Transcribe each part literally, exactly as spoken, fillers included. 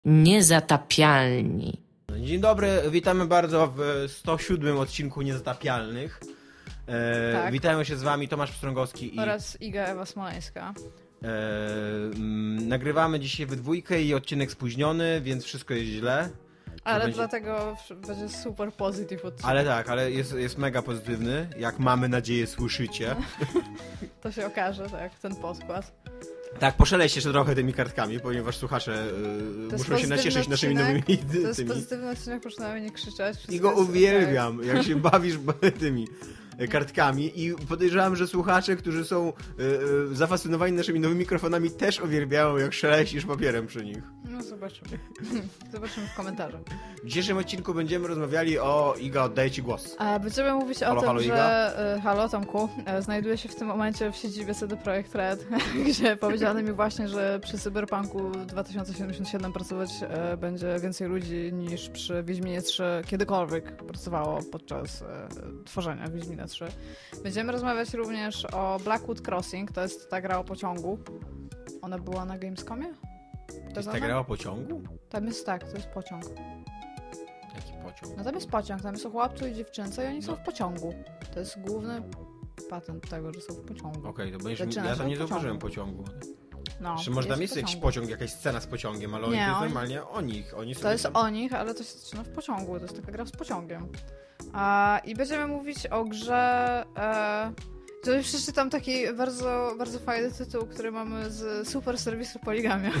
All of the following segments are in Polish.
Niezatapialni. Dzień dobry, witamy bardzo w sto siódmym odcinku Niezatapialnych. E, tak. Witają się z wami Tomasz Pstrągowski i... oraz Iga Ewa Smoleńska. E, m, nagrywamy dzisiaj we dwójkę i odcinek spóźniony, więc wszystko jest źle. Ale będzie... dlatego będzie super pozytyw odcinek. Ale tak, ale jest, jest mega pozytywny, jak mamy nadzieję słyszycie. To się okaże, tak, ten podkład. Tak, poszeleść jeszcze trochę tymi kartkami, ponieważ słuchacze y, muszą się nacieszyć naszymi nowymi tymi. To jest pozytywny odcinek, proszę na mnie nie krzyczeć. I go uwielbiam, okay. Jak się bawisz tymi kartkami i podejrzewam, że słuchacze, którzy są y, y, zafascynowani naszymi nowymi mikrofonami, też uwielbiają, jak szeleścisz papierem przy nich. No zobaczymy. Zobaczymy w komentarzach. W dzisiejszym odcinku będziemy rozmawiali o... Iga, oddaję ci głos. A będziemy mówić halo, o tym, halo, że... Y, halo Tomku, y, znajduję się w tym momencie w siedzibie C D Projekt Red, gdzie powiedziano mi właśnie, że przy Cyberpunku dwa tysiące siedemdziesiąt siedem pracować y, będzie więcej ludzi niż przy Wiedźminie trzy kiedykolwiek pracowało podczas y, tworzenia Wiedźmina trzy. Będziemy rozmawiać również o Blackwood Crossing, to jest ta gra o pociągu. Ona była na Gamescomie? To jest ta gra o pociągu? Tam jest tak, to jest pociąg. Jaki pociąg? No tam jest pociąg, tam są chłopcu i dziewczynce i oni no. są w pociągu. To jest główny patent tego, że są w pociągu. Okej, okay, to będziesz... Zaczyna ja tam nie pociągu. zauważyłem pociągu. No, Czy może tam jest jest jakiś pociąg, jakaś scena z pociągiem, ale nie, to jest oni... normalnie o nich. Oni to jest tam... o nich, ale to się zaczyna w pociągu. To jest taka gra z pociągiem. A, I będziemy mówić o grze... E... To już przeczytam taki bardzo, bardzo fajny tytuł, który mamy z super serwisu Poligamia.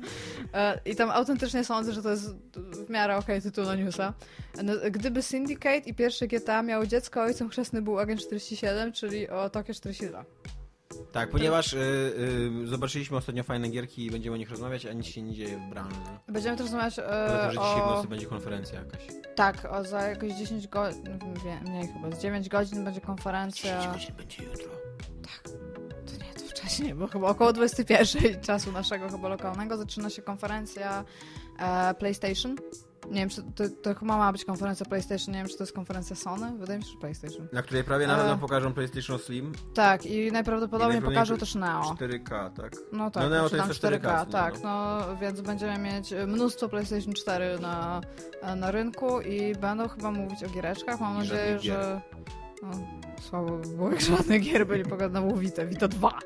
I tam autentycznie sądzę, że to jest w miarę okej okay tytuł na newsa. Gdyby Syndicate i pierwszy G T A miało dziecko, ojcem chrzestny był Agent czterdzieści siedem, czyli o Tokio czterdzieści dwa. Tak, ponieważ y, y, zobaczyliśmy ostatnio fajne gierki i będziemy o nich rozmawiać, a nic się nie dzieje w branży. Będziemy też rozmawiać y, Poza tym, że dzisiaj o... w nocy będzie konferencja jakaś. Tak, o, za jakieś dziesięć godzin, mniej chyba, z dziewięć godzin będzie konferencja. dziesięć godzin będzie jutro. Tak, to nie, to wcześniej, bo chyba około dwudziestej pierwszej czasu naszego chyba lokalnego zaczyna się konferencja e, PlayStation. Nie wiem, czy to, to chyba ma być konferencja PlayStation, nie wiem, czy to jest konferencja Sony. Wydaje mi się, że PlayStation. Na której prawie na pewno e... pokażą PlayStation Slim. Tak, i najprawdopodobniej I pokażą też Neo. cztery K, tak? No tak, no, Neo to jest cztery K, K, tak, no. no więc będziemy mieć mnóstwo PlayStation cztery na, na rynku i będą chyba mówić o giereczkach. Mam I nadzieję, że... No, słabo by było, jak żadne gier byli pogadane Vita, Vita dwa.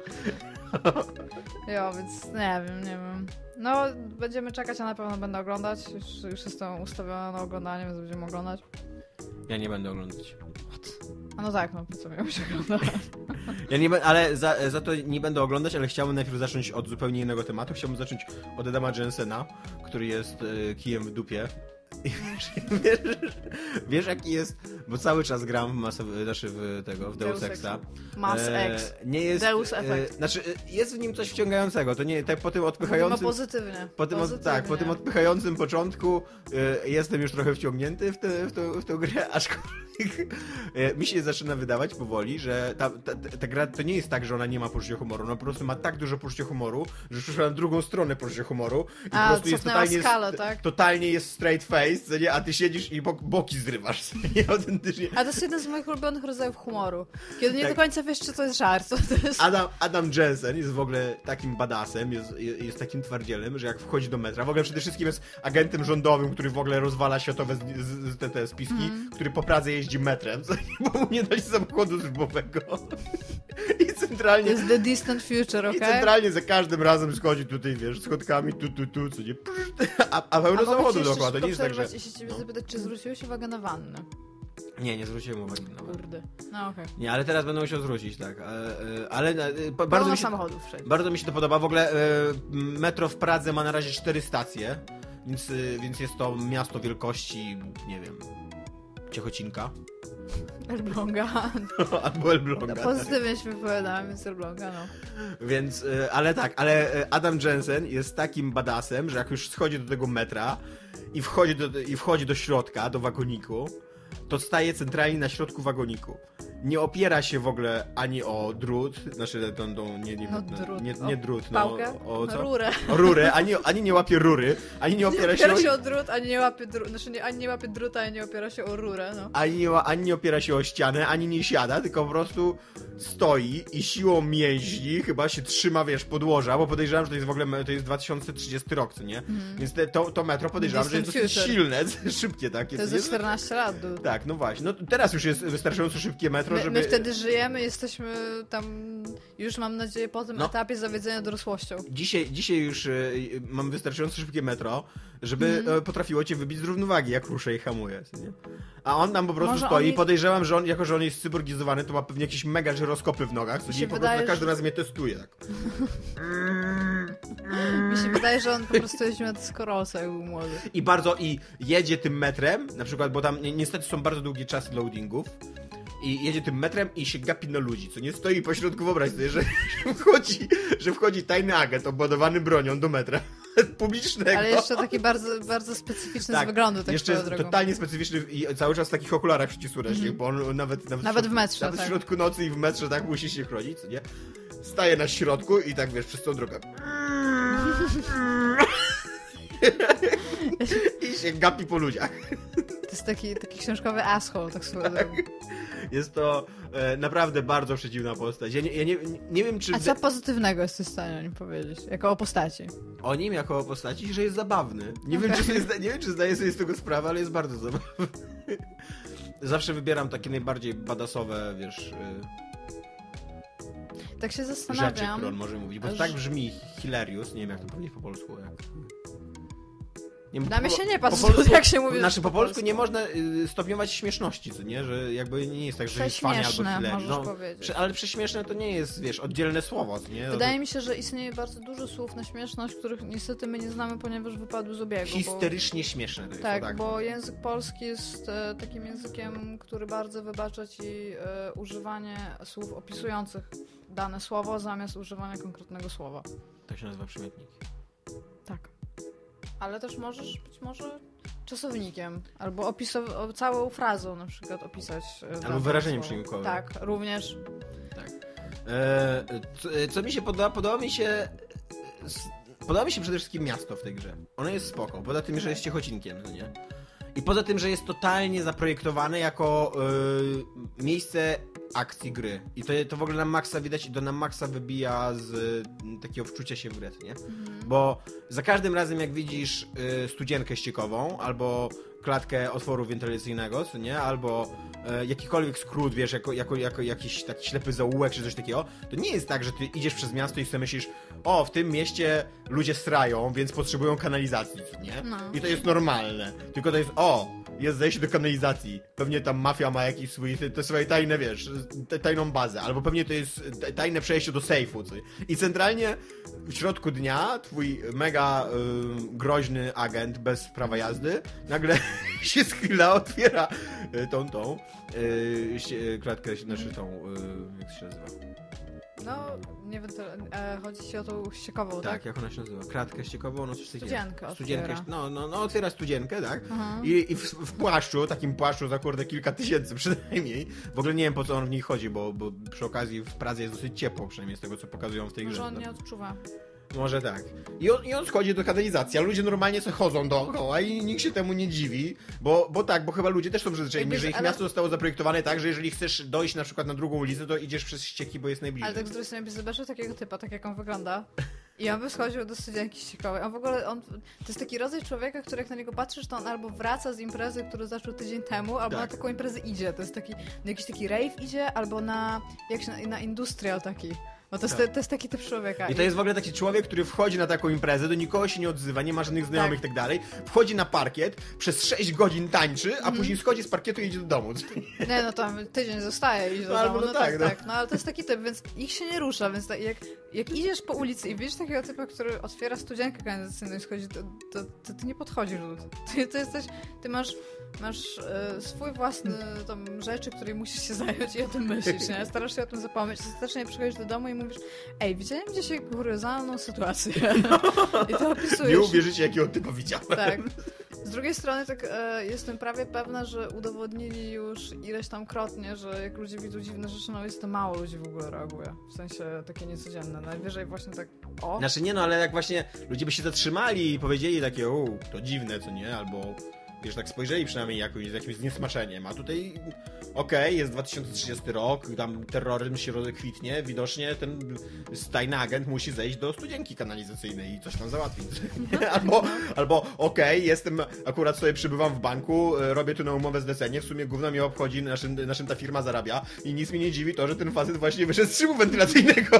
Jo, więc nie wiem, nie wiem. No, będziemy czekać, a na pewno będę oglądać. Już, już jestem ustawiona na oglądanie, więc będziemy oglądać. Ja nie będę oglądać. What? A no tak, no po co miałbyś oglądać? Ja nie będę, ale za, za to nie będę oglądać, ale chciałbym najpierw zacząć od zupełnie innego tematu. Chciałbym zacząć od Adama Jensena, który jest y, kijem w dupie. I wiesz, wiesz, wiesz jaki jest, bo cały czas gram w, Mass, znaczy w tego, w Deus, Deus Exa. Mass Ex. Nie jest, Deus Effect. E, znaczy jest w nim coś wciągającego, to nie, tak po tym odpychającym... No pozytywnie. Po tym, pozytywnie. Tak, po tym odpychającym początku e, jestem już trochę wciągnięty w, te, w, to, w tę grę, aczkolwiek e, mi się zaczyna wydawać powoli, że ta, ta, ta gra to nie jest tak, że ona nie ma poczucia humoru, ona po prostu ma tak dużo poczucia humoru, że przyszła na drugą stronę poczucia humoru i a, po prostu jest totalnie, skalę, tak? totalnie jest straight face, co nie? A ty siedzisz i bo, boki zrywasz, nie? Autentycznie. A to jest jeden z moich ulubionych rodzajów humoru. Kiedy nie tak. do końca wiesz, czy to jest żart. To jest... Adam, Adam Jensen jest w ogóle takim badassem, jest, jest takim twardzielem, że jak wchodzi do metra, w ogóle przede wszystkim jest agentem rządowym, który w ogóle rozwala światowe z, z, te, te spiski, mm. który po Pradze jeździ metrem, co, bo mu nie dać samochodu służbowego. I centralnie... Jest the distant future, okej? Okay? I centralnie za każdym razem schodzi tutaj, wiesz, schodkami, tu, tu, tu, co nie... A, a pełno samochodu dookoła, to nie jest tak, że... I się ciebie no. zapytać, czy zwróciłeś uwagę na wannę? Nie, nie zwróciłem uwagi na wannę. Kurde. No okej. Okay. Nie, ale teraz będę musiał zwrócić, tak. Ale, ale Pełno bardzo mi się, samochodów wszędzie. Bardzo mi się to podoba. W ogóle metro w Pradze ma na razie cztery stacje, więc, więc jest to miasto wielkości, nie wiem, Ciechocinka. Elbląga. Albo Elbląga. Pozytywnie się wypowiadałem, więc Elbląga, no. Więc, ale tak, ale Adam Jensen jest takim badassem, że jak już schodzi do tego metra i wchodzi do, i wchodzi do środka, do wagoniku, to staje centralnie na środku wagoniku. nie opiera się w ogóle ani o drut, znaczy tą, tą nie, nie, No, nie, drut. nie, nie drut, no, Pałkę? o, o co? Rurę. O rurę, ani, ani nie łapie rury, ani nie opiera Nie się opiera o... się o drut, ani nie łapie drut, znaczy nie, ani nie łapie druta, ani nie opiera się o rurę, no. Ani nie, ani nie opiera się o ścianę, ani nie siada, tylko po prostu stoi i siłą mięśni chyba się trzyma, wiesz, podłoża, bo podejrzewam, że to jest w ogóle, to jest dwa tysiące trzydziesty rok, co nie? Mm. Więc te, to, to metro podejrzewam, że jest dosyć future. silne, szybkie takie. To jest za czternaście lat. Dude. Tak, no właśnie. No teraz już jest wystarczająco szybkie metro, my, żeby... my wtedy żyjemy, jesteśmy tam już, mam nadzieję, po tym No. etapie zawiedzenia dorosłością. Dzisiaj, dzisiaj już y, mam wystarczająco szybkie metro, żeby Mm. y, potrafiło cię wybić z równowagi, jak ruszę i hamuje. Nie? A on tam po prostu Może stoi i oni- podejrzewam, że on, jako że on jest cyborgizowany, to ma pewnie jakieś mega żyroskopy w nogach, co Mi nie się po prostu wydaje, za każdym że- razem mnie testuje. Tak. Mi się wydaje, że on po prostu jeździł na deskorolce, jak był młody. I bardzo, i jedzie tym metrem, na przykład, bo tam ni niestety są bardzo długie czasy loadingów, i jedzie tym metrem i się gapi na ludzi, co nie stoi pośrodku, wyobraź sobie, że, że, wchodzi, że wchodzi tajny agent obładowany bronią do metra publicznego. Ale jeszcze taki bardzo, bardzo specyficzny Tak, z wyglądu, tak jeszcze swoją drogą. totalnie specyficzny i cały czas w takich okularach ścisłoręcznych, mm-hmm. bo on nawet... Nawet, Nawet w, w metrze, Nawet tak. w środku nocy i w metrze tak musi się chronić, co nie? Staje na środku i tak, wiesz, przez tą drogę... I się gapi po ludziach. To jest taki, taki książkowy asshole, tak swoją drogą. Jest to e, naprawdę bardzo przeciwna postać. Ja nie, ja nie, nie wiem, czy... A co pozytywnego jesteś w stanie o nim powiedzieć? Jako o postaci. O nim jako o postaci, że jest zabawny. Nie, okay. wiem, czy sobie zda... nie wiem, czy zdaję sobie z tego sprawę, ale jest bardzo zabawny. Zawsze wybieram takie najbardziej badasowe, wiesz... Y... Tak się rzeczy, zastanawiam. które on może mówić, bo to tak brzmi hilarious, nie wiem jak to powiedzieć po polsku. Jak... Nie, Dla mnie się nie po patrzą, polsku, jak się mówi. Znaczy po polsku nie można y, stopniować śmieszności, co nie? Że jakby nie jest tak, że jest fajnie albo Prześmieszne, hilarious. możesz No, powiedzieć. prze, ale prześmieszne to nie jest, wiesz, oddzielne słowo, co nie? Wydaje mi się, że istnieje bardzo dużo słów na śmieszność, których niestety my nie znamy, ponieważ wypadły z obiegu. Histerycznie bo... śmieszne to jest. Tak, tak, bo język polski jest e, takim językiem, który bardzo wybacza ci e, używanie słów opisujących dane słowo zamiast używania konkretnego słowa. Tak się nazywa przymiotnik. Tak. Ale też możesz być może czasownikiem, albo opisow- całą frazą na przykład opisać. e, Albo wyrażeniem słowo. przyimkowym. Tak, również. Tak. E, co, co mi się podoba? Podoba mi się... Podoba mi się przede wszystkim miasto w tej grze. Ono jest spoko, poza tym, że jest Ciechocinkiem, no nie? I poza tym, że jest totalnie zaprojektowane jako y, miejsce akcji gry. I to, to w ogóle na maksa widać i to na maksa wybija z y, takiego wczucia się w grę, nie? Mhm. Bo za każdym razem jak widzisz y, studzienkę ściekową, albo klatkę otworu wentylacyjnego, co nie? Albo y, jakikolwiek skrót, wiesz, jako, jako, jako jakiś taki ślepy zaułek czy coś takiego, to nie jest tak, że ty idziesz przez miasto i sobie myślisz, o, w tym mieście ludzie srają, więc potrzebują kanalizacji, co nie? No. I to jest normalne. Tylko to jest, o, jest zejście do kanalizacji. Pewnie tam mafia ma jakieś swój, te, te swoje tajne, wiesz, te, tajną bazę. Albo pewnie to jest tajne przejście do sejfu. Co? I centralnie w środku dnia twój mega y, groźny agent bez prawa jazdy nagle się schyla, otwiera y, tą, tą y, klatkę, znaczy tą, y, jak to się nazywa? No, nie wiem, to, e, chodzi ci o tą ściekową, tak? Tak, jak ona się nazywa? Kratkę ściekową, no coś takiego. Studzienkę Studzienkę, otwiera. no, no, no, otwiera studzienkę, tak? Mhm. I, i w, w płaszczu, takim płaszczu za kurde kilka tysięcy przynajmniej. W ogóle nie wiem, po co on w niej chodzi, bo, bo przy okazji w Pradze jest dosyć ciepło, przynajmniej z tego, co pokazują w tej grze. Może on no. nie odczuwa. Może tak. I on, I on schodzi do kanalizacji, a ludzie normalnie sobie chodzą dookoła i nikt się temu nie dziwi, bo, bo tak, bo chyba ludzie też są przyzwyczajeni, Jakby, że ich ale... miasto zostało zaprojektowane tak, że jeżeli chcesz dojść na przykład na drugą ulicę, to idziesz przez ścieki, bo jest najbliżej. Ale tak z drugiej strony byś zobaczył takiego typa, tak jak on wygląda i on by schodził do studienki ściekowej. On w ogóle, on, to jest taki rodzaj człowieka, który jak na niego patrzysz, to on albo wraca z imprezy, którą zaczął tydzień temu, albo tak. na taką imprezę idzie. To jest taki, na jakiś taki rave idzie, albo na, jak się, na, na industrial taki. Bo to jest, tak. to jest taki typ człowieka. I to jest w ogóle taki człowiek, który wchodzi na taką imprezę, do nikogo się nie odzywa, nie ma żadnych znajomych i tak. tak dalej, wchodzi na parkiet, przez sześć godzin tańczy, a mm. później schodzi z parkietu i idzie do domu. Nie, no tam tydzień zostaje i idzie do no, domu. No, no tak, tak, no. tak. No ale to jest taki typ, więc ich się nie rusza, więc tak, jak, jak idziesz po ulicy i widzisz takiego typa, który otwiera studzienkę kanalizacyjną i schodzi, to, to, to ty nie podchodzisz. Ty, ty jesteś, ty masz masz e, swój własny tam rzeczy, której musisz się zająć i o tym myślisz, nie? Starasz się o tym zapomnieć. Ostatecznie przychodzisz do domu i mówisz, ej, widziałem gdzieś kuriozalną sytuację. I to opisujesz. Nie uwierzycie, jakiego typa widziałem. Tak. Z drugiej strony tak e, jestem prawie pewna, że udowodnili już ileś tam krotnie, że jak ludzie widzą dziwne rzeczy na ulicy, to mało ludzi w ogóle reaguje. W sensie takie niecodzienne. Najwyżej właśnie tak o. Znaczy nie no, ale jak właśnie ludzie by się zatrzymali i powiedzieli takie, o, to dziwne, co nie? Albo wiesz, tak spojrzeli przynajmniej jakoś, z jakimś zniesmaczeniem, a tutaj okej, okay, jest dwa tysiące trzydziesty rok, tam terroryzm się rozkwitnie, widocznie ten tajny agent musi zejść do studzienki kanalizacyjnej i coś tam załatwić. albo albo okej, okay, jestem, akurat sobie przybywam w banku, robię tu na umowę zlecenie, w sumie gówno mnie obchodzi, naszym, naszym ta firma zarabia i nic mnie nie dziwi to, że ten facet właśnie wyszedł z szybu wentylacyjnego.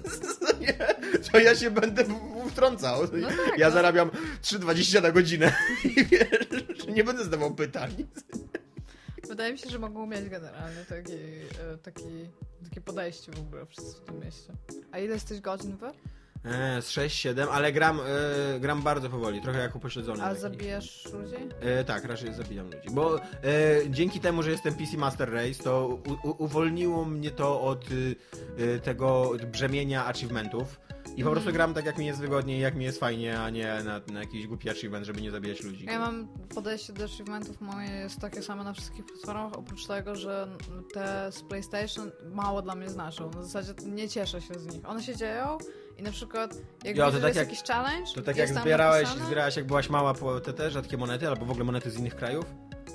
To ja się będę wtrącał. No tak, ja no. zarabiam trzy dwadzieścia na godzinę i wiesz, nie będę zadawał pytań. Wydaje mi się, że mogą mieć generalnie taki, taki, takie podejście w ogóle wszyscy w tym mieście. A ile jesteś godzin wy? E, z sześć siedem, ale gram, e, gram bardzo powoli, trochę jak upośledzony. A taki. zabijasz ludzi? E, tak, raczej zabijam ludzi. Bo e, dzięki temu, że jestem P C Master Race, to u, u, uwolniło mnie to od e, tego brzemienia achievementów. I po prostu mm. gram tak, jak mi jest wygodniej, jak mi jest fajnie, a nie na, na jakiś głupi achievement, żeby nie zabijać ludzi. Ja mam podejście do achievementów, moje jest takie same na wszystkich platformach, oprócz tego, że te z PlayStation mało dla mnie znaczą. Na zasadzie nie cieszę się z nich. One się dzieją i na przykład jak jo, widzę, tak jest jak, jakiś challenge, to tak jak zbierałeś, zbierałaś, jak byłaś mała, po te, te rzadkie monety, albo w ogóle monety z innych krajów?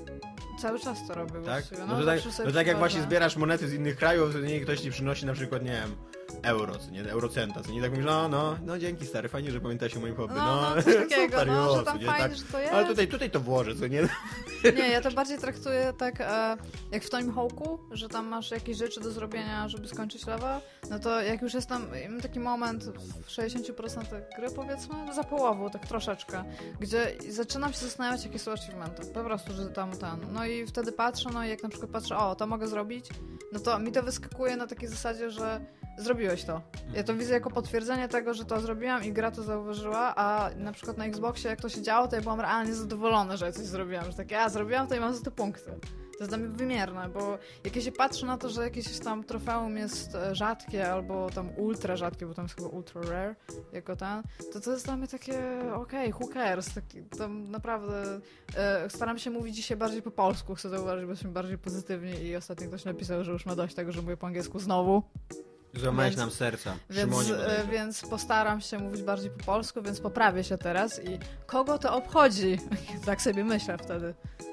Cały czas to robię. Tak? No, no to tak, no tak jak właśnie zbierasz monety z innych krajów, to nie ktoś ci przynosi na przykład, nie wiem, euro, co nie, eurocenta, co nie, tak mówisz, no, no, no dzięki stary, fajnie, że pamiętasz o moim hobby, no, no, no coś takiego, super, no, jo, że tam nie, fajnie, tak, że to jest. ale tutaj, tutaj to włożę, co nie? Nie, ja to bardziej traktuję tak, e, jak w Tony Hawk'u, że tam masz jakieś rzeczy do zrobienia, żeby skończyć level, no to jak już jest tam, mam taki moment w sześćdziesiąt procent gry, powiedzmy, za połową, tak troszeczkę, gdzie zaczynam się zastanawiać, jakie są achievementy, po prostu, że tam ten, no i wtedy patrzę, no i jak na przykład patrzę, o, to mogę zrobić, no to mi to wyskakuje na takiej zasadzie, że zrobiłeś to. Ja to widzę jako potwierdzenie tego, że to zrobiłam i gra to zauważyła, a na przykład na Xboxie jak to się działo, to ja byłam realnie zadowolona, że coś zrobiłam, że tak ja zrobiłam to i mam za to punkty. To jest dla mnie wymierne, bo jak ja się patrzę na to, że jakieś tam trofeum jest rzadkie albo tam ultra rzadkie, bo tam jest chyba ultra rare jako ten, to to jest dla mnie takie okej, okay, who cares, taki, to naprawdę e, staram się mówić dzisiaj bardziej po polsku, chcę zauważyć, bo jesteśmy bardziej pozytywni i ostatnio ktoś napisał, że już ma dość tego, że mówię po angielsku znowu. Złamałeś nam serca. Więc, e, więc postaram się mówić bardziej po polsku, więc poprawię się teraz i kogo to obchodzi? Tak sobie myślę wtedy.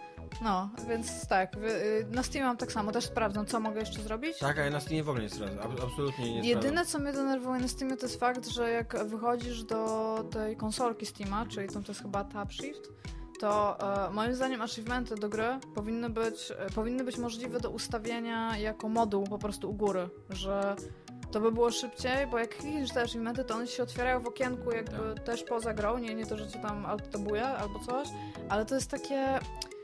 No, więc tak, na Steamie mam tak samo, też sprawdzam, co mogę jeszcze zrobić. Tak, a ja na Steamie w ogóle nie sprawdzam, absolutnie nie Jedyne, sprawdzam. co mnie denerwuje na Steamie, to jest fakt, że jak wychodzisz do tej konsolki Steama, czyli tam to jest chyba Tab Shift, to e, moim zdaniem achievementy do gry powinny być, e, powinny być możliwe do ustawienia jako moduł po prostu u góry, że to by było szybciej, bo jak klikniesz te achievementy, to one się otwierają w okienku jakby tak. też poza grą, nie, nie to, że cię tam alt-tabuje albo coś, ale to jest takie...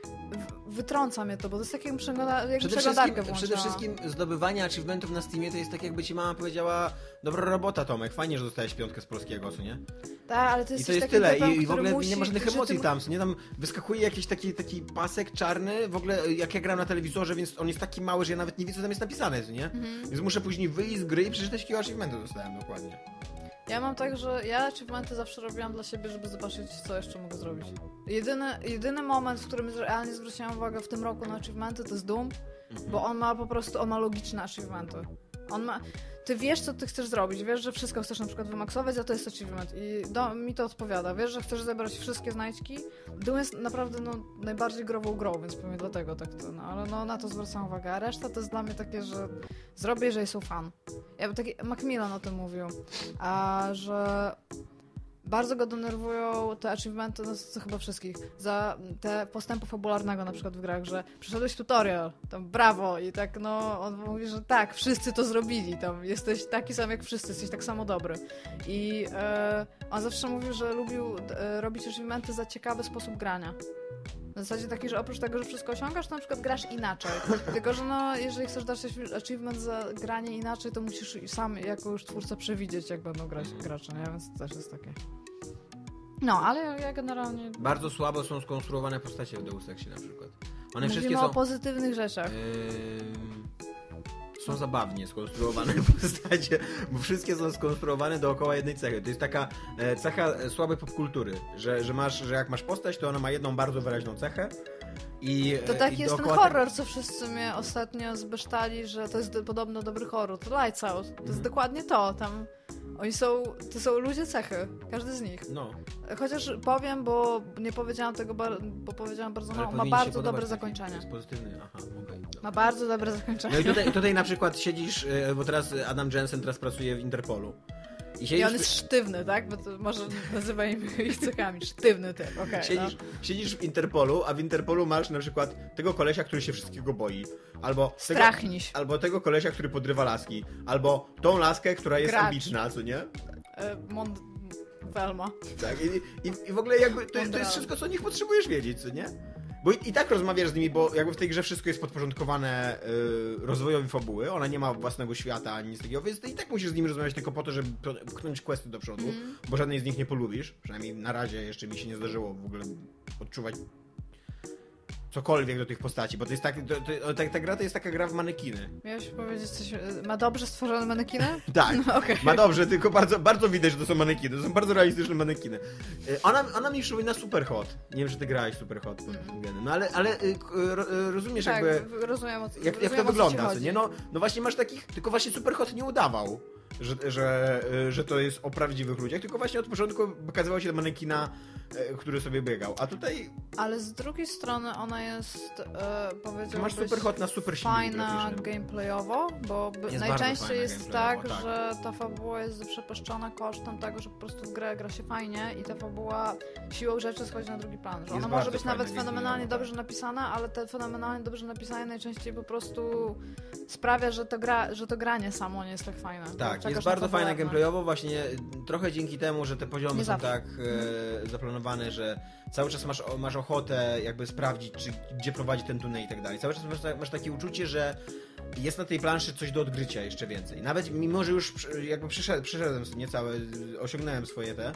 Wytrąca mnie to, bo to jest tak jak przeglądarkę przede wszystkim, przede wszystkim zdobywanie achievementów na Steamie to jest tak jakby ci mama powiedziała dobra robota Tomek, fajnie, że dostałeś piątkę z polskiego, co nie? Tak, ale to jest I to jest tyle typem, i w ogóle musi, nie ma żadnych emocji ty... tam, co nie? Tam wyskakuje jakiś taki, taki pasek czarny, w ogóle jak ja gram na telewizorze, więc on jest taki mały, że ja nawet nie widzę, co tam jest napisane, co nie? Mhm. Więc muszę później wyjść z gry i przeczytać, jakiego achievementu dostałem dokładnie. Ja mam tak, że ja achievementy zawsze robiłam dla siebie, żeby zobaczyć, co jeszcze mogę zrobić. Jedyny, jedyny moment, w którym realnie zwróciłam uwagę w tym roku na achievementy, to jest Doom, mhm. bo on ma po prostu, on ma logiczne achievementy. On ma... Ty wiesz, co ty chcesz zrobić, wiesz, że wszystko chcesz na przykład wymaksować, a to jest achievement i do, mi to odpowiada. Wiesz, że chcesz zebrać wszystkie znajdźki. Doom jest naprawdę no, najbardziej grową grą, więc pewnie dlatego tak to, no, ale no, na to zwracam uwagę. A reszta to jest dla mnie takie, że zrobię, jeżeli są fan. Ja bym taki, Macmillan o tym mówił, a że bardzo go denerwują te achievementy, no to chyba wszystkich, za te postępu fabularnego na przykład w grach, że przeszedłeś tutorial, tam brawo i tak no, on mówi, że tak, wszyscy to zrobili, tam jesteś taki sam jak wszyscy, jesteś tak samo dobry. I e, on zawsze mówił, że lubił e, robić achievementy za ciekawy sposób grania. Na zasadzie taki, że oprócz tego, że wszystko osiągasz, to na przykład grasz inaczej. Tylko, że no, jeżeli chcesz dać achievement za granie inaczej, to musisz sam jako już twórca przewidzieć, jak będą grać gracze, nie? Więc to też jest takie. No, ale ja generalnie... Bardzo słabo są skonstruowane postacie w Deus Exie na przykład. One Mówimy wszystkie o są... pozytywnych rzeczach. Yy... są zabawnie skonstruowane postacie, bo wszystkie są skonstruowane dookoła jednej cechy. To jest taka e, cecha słabej popkultury, że, że, masz, że jak masz postać, to ona ma jedną bardzo wyraźną cechę. I, to taki i jest ten dookoła horror, co wszyscy mnie ostatnio zbesztali, że to jest do, podobno dobry horror. To Lights Out. To jest Mhm. dokładnie to. Tam oni są, to są ludzie cechy. Każdy z nich. No. Chociaż powiem, bo nie powiedziałam tego, bar- bo powiedziałam bardzo Ale mało. Ma powinien się bardzo podobać dobre taki- zakończenie. To jest pozytywny, aha, okej. Okay, Ma bardzo dobre zakończenie. no i tutaj, tutaj na przykład siedzisz, e, bo teraz Adam Jensen teraz pracuje w Interpolu. I, siedzisz, I on jest sztywny, tak? Bo to może nazywajmy ich cechami. Sztywny typ, okej. Okay, siedzisz, no. siedzisz w Interpolu, a w Interpolu masz na przykład tego kolesia, który się wszystkiego boi. Albo tego, Strachniś. albo tego kolesia, który podrywa laski. Albo tą laskę, która jest Gracz. ambiczna, co nie? E, Mond... Velma. Tak, i, i, i w ogóle jakby to, to Mądrala. jest wszystko, co o nich potrzebujesz wiedzieć, co nie? Bo i, i tak rozmawiasz z nimi, bo jakby w tej grze wszystko jest podporządkowane y, rozwojowi fabuły, ona nie ma własnego świata ani nic takiego, więc ty i tak musisz z nimi rozmawiać tylko po to, żeby pchnąć questy do przodu, Mm. bo żadnej z nich nie polubisz, przynajmniej na razie jeszcze mi się nie zdarzyło w ogóle odczuwać cokolwiek do tych postaci, bo to jest tak, to, to, ta, ta gra to jest taka gra w manekiny. Miałeś powiedzieć coś... Ma dobrze stworzone manekiny? Tak, No, okej. ma dobrze, tylko bardzo, bardzo widać, że to są manekiny, to są bardzo realistyczne manekiny. Y, Ona, ona mi przypomina Superhot. Nie wiem, czy ty grałeś Superhot. Mm. No ale, ale y, ro, y, rozumiesz Tak, jakby... rozumiem o co, Jak, jak rozumiem, to o co ci wygląda, co chodzi. nie? No, no właśnie masz takich, tylko właśnie Superhot nie udawał, że, że, że to jest o prawdziwych ludziach, tylko właśnie od początku pokazywał się manekina, e, który sobie biegał. A tutaj Ale z drugiej strony ona jest, e, powiedziałbyś, masz Superhot na super silniku fajna graficznym. gameplayowo, bo by, Jest bardzo najczęściej fajna jest gameplayowo, tak, tak. że ta fabuła jest przepaszczona kosztem tego, że po prostu w grę gra się fajnie i ta fabuła siłą rzeczy schodzi na drugi plan. Że Jest ona bardzo może być fajna nawet gameplayowo, fenomenalnie tak. dobrze napisana, ale te fenomenalnie dobrze napisane najczęściej po prostu sprawia, że to, gra, że to granie samo nie jest tak fajne. Tak, Czekasz jest na bardzo fajne fabularne. gameplayowo, właśnie trochę dzięki temu, że te poziomy Nie są zawsze. tak e, zaplanowane, że cały czas masz, o- masz ochotę jakby sprawdzić, czy, gdzie prowadzi ten tunel i tak dalej. Cały czas masz, ta- masz takie uczucie, że jest na tej planszy coś do odgrycia jeszcze więcej. Nawet mimo, że już przy- jakby przyszedłem, przyszedłem niecałe, osiągnąłem swoje te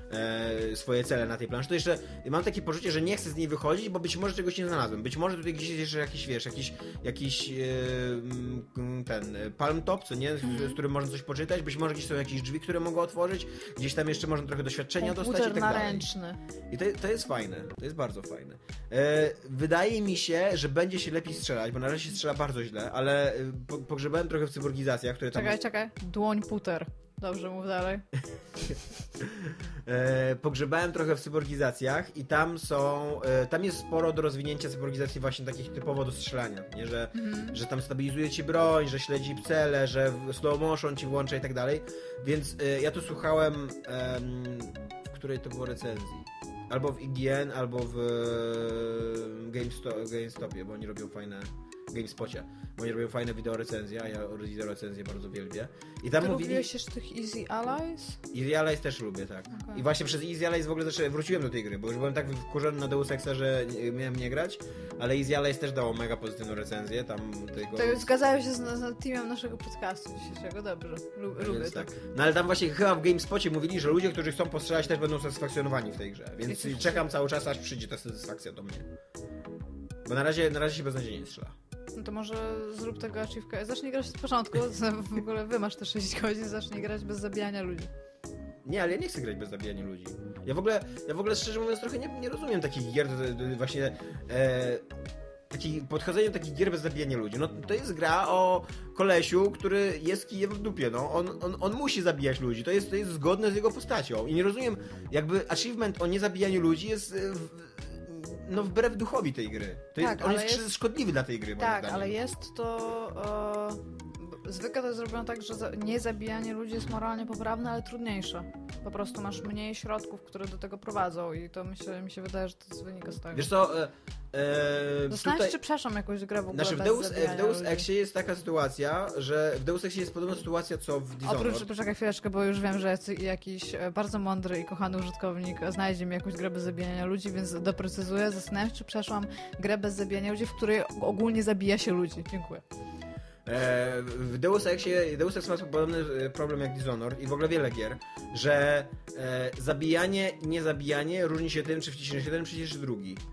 e, swoje cele na tej planszy, to jeszcze mam takie poczucie, że nie chcę z niej wychodzić, bo być może czegoś nie znalazłem. Być może tutaj gdzieś jest jeszcze jakiś, wiesz, jakiś, jakiś e, mm, ten e, palm top, co nie? Z, z którym można coś poczytać. Być może gdzieś są jakieś drzwi, które mogę otworzyć. Gdzieś tam jeszcze można trochę doświadczenia dostać i Komputer tak dalej. naręczny. I to, to jest fajne, to jest bardzo fajne. E, wydaje mi się, że będzie się lepiej strzelać, bo na razie się strzela bardzo źle, ale e, po, pogrzebałem trochę w cyborgizacjach, które tam... Czekaj, czekaj. Dłoń puter. Dobrze, mów dalej. E, pogrzebałem trochę w cyborgizacjach i tam są, e, tam jest sporo do rozwinięcia cyborgizacji właśnie takich typowo do strzelania, nie? Że, Mhm. że tam stabilizuje ci broń, że śledzi cele, że w slow motion ci włącza i tak dalej, więc e, ja tu słuchałem em, w której to było recenzji. Albo w I G N, albo w e, GameStop, GameStopie, bo oni robią fajne GameSpocie, bo oni robią fajne wideo recenzje, a ja wideo recenzje bardzo wielbię. I tam Ty mówili... lubiłeś jeszcze tych Easy Allies? Easy Allies też lubię, tak. Okej. I właśnie przez Easy Allies w ogóle zaczę... wróciłem do tej gry, bo już byłem tak wkurzony na Deus Exa, że nie, miałem nie grać, ale Easy Allies też dało mega pozytywną recenzję, tam tego... To zgadzają się z, z teamem naszego podcastu dzisiejszego, dobrze. Lu, Więc lubię tak. to. No ale tam właśnie chyba w GameSpocie mówili, że ludzie, którzy chcą postrzelać, też będą satysfakcjonowani w tej grze, więc Jesteś- czekam cały czas, aż przyjdzie ta satysfakcja do mnie. Bo na razie, na razie się beznadziejnie strzela. No to może zrób tego achievka. Zacznij grać od początku, w ogóle wymasz te sześć godzin, zacznij grać bez zabijania ludzi. Nie, ale ja nie chcę grać bez zabijania ludzi. Ja w ogóle, ja w ogóle szczerze mówiąc trochę nie, nie rozumiem takich gier, d- d- właśnie e, taki, podchodzenie do takich gier bez zabijania ludzi. No to jest gra o kolesiu, który jest kijem w dupie, no. On, on, on musi zabijać ludzi, to jest, to jest zgodne z jego postacią. I nie rozumiem, jakby achievement o niezabijaniu ludzi jest e, w, no wbrew duchowi tej gry. To jest, Tak, on ale jest, jest- szkodliwy dla tej gry, moim Tak, zdaniem. ale jest to... E, zwykle to jest zrobione tak, że za, nie zabijanie ludzi jest moralnie poprawne, ale trudniejsze. Po prostu masz mniej środków, które do tego prowadzą i to mi się, mi się wydaje, że to wynika z tego. Wiesz co, e, e, Zastanawiam tutaj... się, czy przeszłam jakąś grę w ogóle Znaczy w bez Deus, zabijania w Deus ludzi. Exie jest taka sytuacja, że w Deus Exie jest podobna sytuacja co w Dishonored. Oprócz, poczekaj chwileczkę, bo już wiem, że jacy- jakiś e, bardzo mądry i kochany użytkownik znajdzie mi jakąś grę bez zabijania ludzi, więc doprecyzuję. Zastanawiam się, czy przeszłam grę bez zabijania ludzi, w której ogólnie zabija się ludzi. Dziękuję. E, w Deus Exie, Deus Ex ma podobny e, problem jak Dishonored i w ogóle wiele gier, że e, zabijanie i niezabijanie różni się tym, czy wciśniesz jeden przycisk, czy drugi.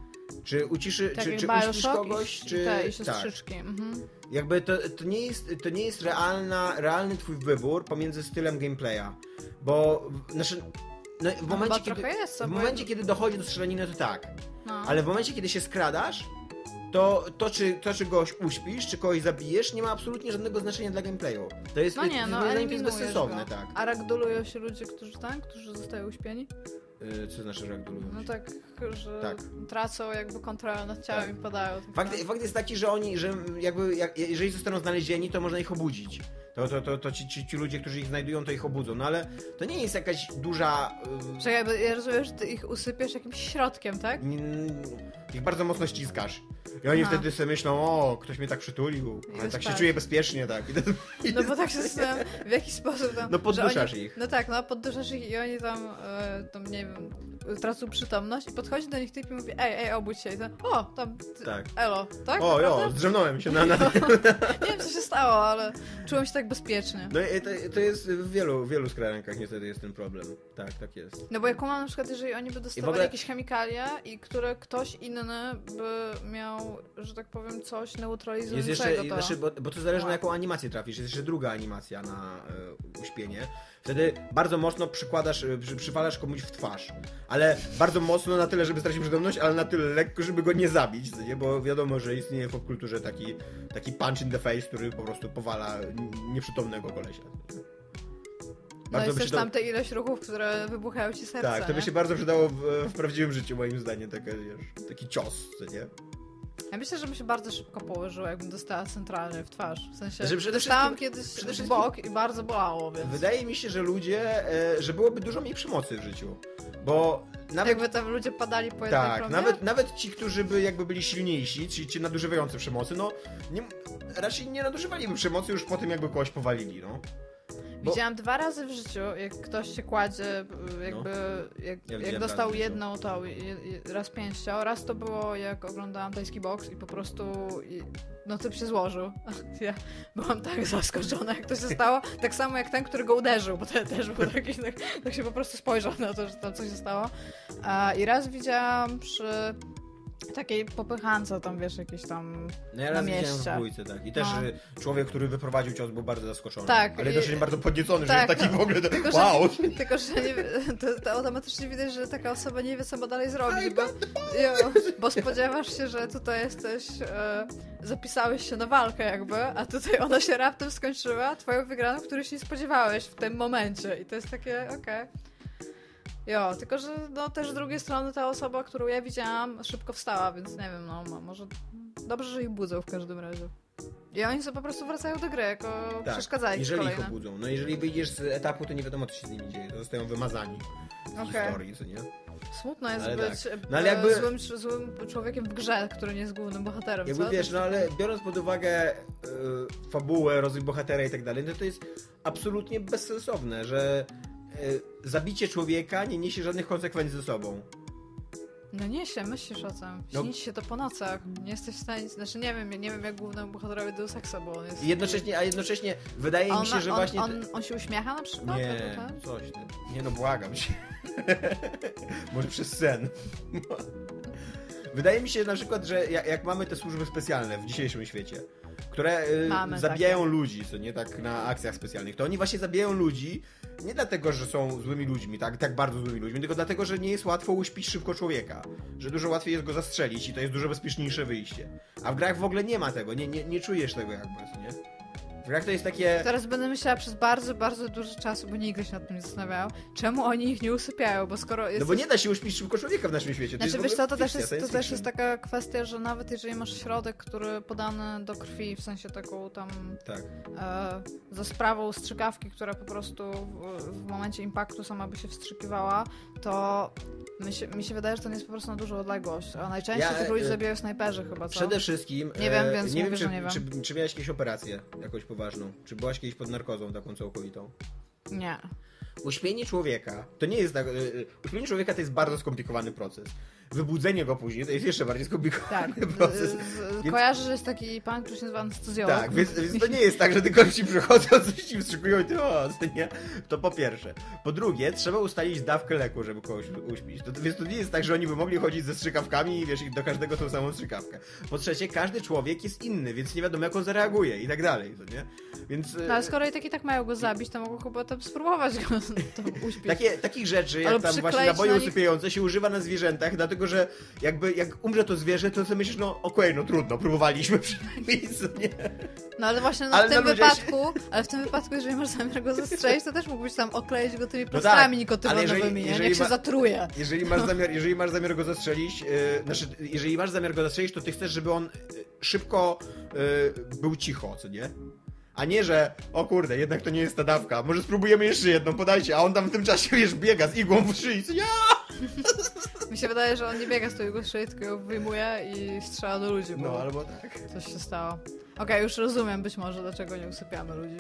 Czy uciszy, Tak, czy, jak czy Bioshock uśpisz kogoś, i, czy... te, i siostrzyczki. Tak. Mhm. Jakby to, to nie jest, to nie jest realna, realny twój wybór pomiędzy stylem gameplaya, bo znaczy, no, w No, momencie, chyba kiedy, trochę jest, w momencie kiedy dochodzi do strzelaniny, to tak, No. ale w momencie, kiedy się skradasz, to, to, czy, to czy kogoś uśpisz, czy kogoś zabijesz, nie ma absolutnie żadnego znaczenia dla gameplayu. To jest, No nie, no moim zdaniem to jest eliminujesz bezsensowne, go. tak. A ragdolują się ludzie, którzy tam, którzy zostają uśpieni? Yy, co znaczy, że jak dolują No się? tak, że Tak. tracą jakby kontrolę nad ciałem Tak. i padają. Fakt, fakt jest taki, że oni, że jakby, jak, jeżeli zostaną znalezieni, to można ich obudzić. To, to, to, to ci, ci, ci ludzie, którzy ich znajdują, to ich obudzą. No ale to nie jest jakaś duża... Yy, Że jakby, ja rozumiem, że ty ich usypiesz jakimś środkiem, tak? n- ich bardzo mocno ściskasz. I oni Aha. wtedy sobie myślą, o, ktoś mnie tak przytulił, I ale tak się spać. czuję bezpiecznie, tak. I to, i No bo tak się zastanawiam, w jaki sposób tam... No że podduszasz oni, ich. No tak, no podduszasz ich i oni tam, e, tam nie wiem, tracą przytomność i podchodzi do nich typ i mówi, ej, ej, obudź się. I tam, o, tam, ty, Tak. elo, tak? O, jo, Naprawdę? zdrzemnąłem się na... na... Nie wiem, co się stało, ale czułem się tak bezpiecznie. No i to, to jest w wielu, wielu skrajenkach niestety jest ten problem. Tak, tak jest. No bo ja kumam na przykład, jeżeli oni by dostawali ogóle- jakieś chemikalia i które ktoś inny by miał, że tak powiem, coś Jest neutralizującego jeszcze, to. znaczy, bo, bo to zależy na jaką animację trafisz. Jest jeszcze druga animacja na e, uśpienie. Wtedy bardzo mocno przykładasz, e, przy, przywalasz komuś w twarz. Ale bardzo mocno na tyle, żeby stracić przytomność, ale na tyle lekko, żeby go nie zabić. Nie? Bo wiadomo, że istnieje w popkulturze taki, taki punch in the face, który po prostu powala n- nieprzytomnego kolesia. No jest by też się to- tam te ilość ruchów, które wybuchają ci serce. Tak, to by nie? się bardzo przydało w, w prawdziwym życiu, moim zdaniem, taka, wiesz, taki cios, co nie? Ja myślę, że by się bardzo szybko położyło, jakbym dostała centralnie w twarz. W sensie, Znaczy, przede dostałam wszystkim- kiedyś przede w wszystkim- bok i bardzo bolało, więc... Wydaje mi się, że ludzie, e, że byłoby dużo mniej przemocy w życiu, bo nawet... Jakby tam ludzie padali po jednej Tak, prądzie? nawet, nawet ci, którzy by jakby byli silniejsi, ci, ci nadużywający przemocy, no nie, raczej nie nadużywaliby przemocy już po tym, jakby kogoś powalili, no. Bo- Widziałam dwa razy w życiu, jak ktoś się kładzie, jakby, jak, Ja jak widziałem dostał raz w życiu. jedną tą, je- je- raz pięścią, raz to było jak oglądałam tajski boks i po prostu, i, no typ się złożył. Ja byłam tak zaskoczona, jak to się stało, tak samo jak ten, który go uderzył, bo ten też był taki, tak, tak się po prostu spojrzał na to, że tam coś się stało. A, I raz widziałam przy takiej popychance tam, wiesz, jakieś tam No ja na raz widziałem mieście. w bójce, tak. I też No. e, człowiek, który wyprowadził cios, był bardzo zaskoczony. Tak, Ale i- jednocześnie bardzo podniecony, tak, że jest taki no. w ogóle, to, Tylko, że- wow! Tylko, że nie, to, to automatycznie widać, że taka osoba nie wie, co ma dalej zrobić, bo, jo, bo spodziewasz się, że tutaj jesteś, e, zapisałeś się na walkę jakby, a tutaj ona się raptem skończyła, twoją wygraną, której się nie spodziewałeś w tym momencie i to jest takie, okej. Jo, tylko, że no też z drugiej strony ta osoba, którą ja widziałam, szybko wstała, więc nie wiem, no mo- może dobrze, że ich budzą w każdym razie. I oni sobie po prostu wracają do gry, jako Tak, przeszkadzajki jeżeli ich kolejne. obudzą. No jeżeli wyjdziesz z etapu, to nie wiadomo, co się z nimi dzieje. To zostają wymazani z Okej. historii, co nie? Smutno jest Ale być tak. No ale e, jakby- złym, złym człowiekiem w grze, który nie jest głównym bohaterem. Jakby co? wiesz, To no jest ale takie- biorąc pod uwagę y, fabułę, rozwój bohatera i tak dalej, no to jest absolutnie bezsensowne, że y, zabicie człowieka nie niesie żadnych konsekwencji ze sobą. No nie się, myślisz o tym. No. Śnić się to po nocach. Nie jesteś w stanie... Znaczy nie wiem, nie wiem jak głównemu bohaterowi Deus Exa, bo on jest... I jednocześnie, a jednocześnie wydaje on, mi się, że on, właśnie... on, on się uśmiecha na przykład? Nie, albo ten? coś ty. Nie no, błagam cię. Może przez sen. Wydaje mi się na przykład, że jak, jak mamy te służby specjalne w dzisiejszym świecie, które y, Mamy zabijają takie. ludzi, co nie, tak na akcjach specjalnych, to oni właśnie zabijają ludzi nie dlatego, że są złymi ludźmi, tak, tak bardzo złymi ludźmi, tylko dlatego, że nie jest łatwo uśpić szybko człowieka. Że dużo łatwiej jest go zastrzelić i to jest dużo bezpieczniejsze wyjście. A w grach w ogóle nie ma tego, nie, nie, nie czujesz tego jakby, co nie? W grach to jest takie... Teraz będę myślała przez bardzo, bardzo dużo czasu, bo nigdy się nad tym nie zastanawiałam, czemu oni ich nie usypiają, bo skoro jest... No bo nie da się uśpić szybko człowieka w naszym świecie. To Znaczy jest w wiesz co, ogóle to też, fikcja, jest, to science też jest fiction. taka kwestia, że nawet jeżeli masz środek, który podany do krwi, w sensie taką tam Tak. e, za sprawą strzykawki, która po prostu w, w momencie impaktu sama by się wstrzykiwała, to mi się, mi się wydaje, że to nie jest po prostu na dużą odległość. A najczęściej Ja, tych ludzi e, zabijają snajperzy chyba, co? Przede wszystkim... Nie wiem, e, więc nie mówię, wiem, czy, że nie wiem. Czy, czy miałeś jakąś operację jakąś poważną? Czy byłaś kiedyś pod narkozą taką całkowitą? Nie. Uśpienie człowieka to nie jest tak. e, e, Uśpienie człowieka to jest bardzo skomplikowany proces. wybudzenie go później to jest jeszcze bardziej skomplikowany Tak, proces. z, z, Więc- kojarzę, że jest taki pan, który się nazywa anestezjolog. Tak, więc, więc to nie jest tak, że tylko ci przychodzą, coś ci wstrzykują i ty o, to nie. To po pierwsze. Po drugie, trzeba ustalić dawkę leku, żeby kogoś uśpić. To, więc to nie jest tak, że oni by mogli chodzić ze strzykawkami i wiesz, i do każdego tą samą strzykawkę. Po trzecie, każdy człowiek jest inny, więc nie wiadomo jak on zareaguje i tak dalej, to nie? Więc... No ale skoro i tak i tak mają go zabić, to mogą chyba tam spróbować go to uśpić. Takie, takich rzeczy, jak Albo tam właśnie przykleić naboje na nich- usypiające się używa na zwierzętach, dlatego że jakby jak umrze to zwierzę, to sobie myślisz, no okej, no trudno, próbowaliśmy przynajmniej, co nie? No ale właśnie no, Ale w tym no ludzie wypadku, ale w tym wypadku, jeżeli masz zamiar go zastrzelić, to też mógłbyś tam okleić go tymi tak, plastrami ale nikotynowymi, jeżeli- nie? jeżeli Jak się ma- zatruje. Jeżeli masz zamiar, jeżeli masz zamiar go zastrzelić, yy, znaczy, jeżeli masz zamiar go zastrzelić, to ty chcesz, żeby on yy, szybko yy, był cicho, co nie? A nie, że o kurde, jednak to nie jest ta dawka, może spróbujemy jeszcze jedną, podajcie, a on tam w tym czasie, wiesz, biega z igłą w szyi, co nie? Mi się wydaje, że on nie biega z tą jego szyi, tylko ją wyjmuje i strzela do ludzi, bo No, albo tak. coś się stało. Okej, już rozumiem być może, dlaczego nie usypiamy ludzi.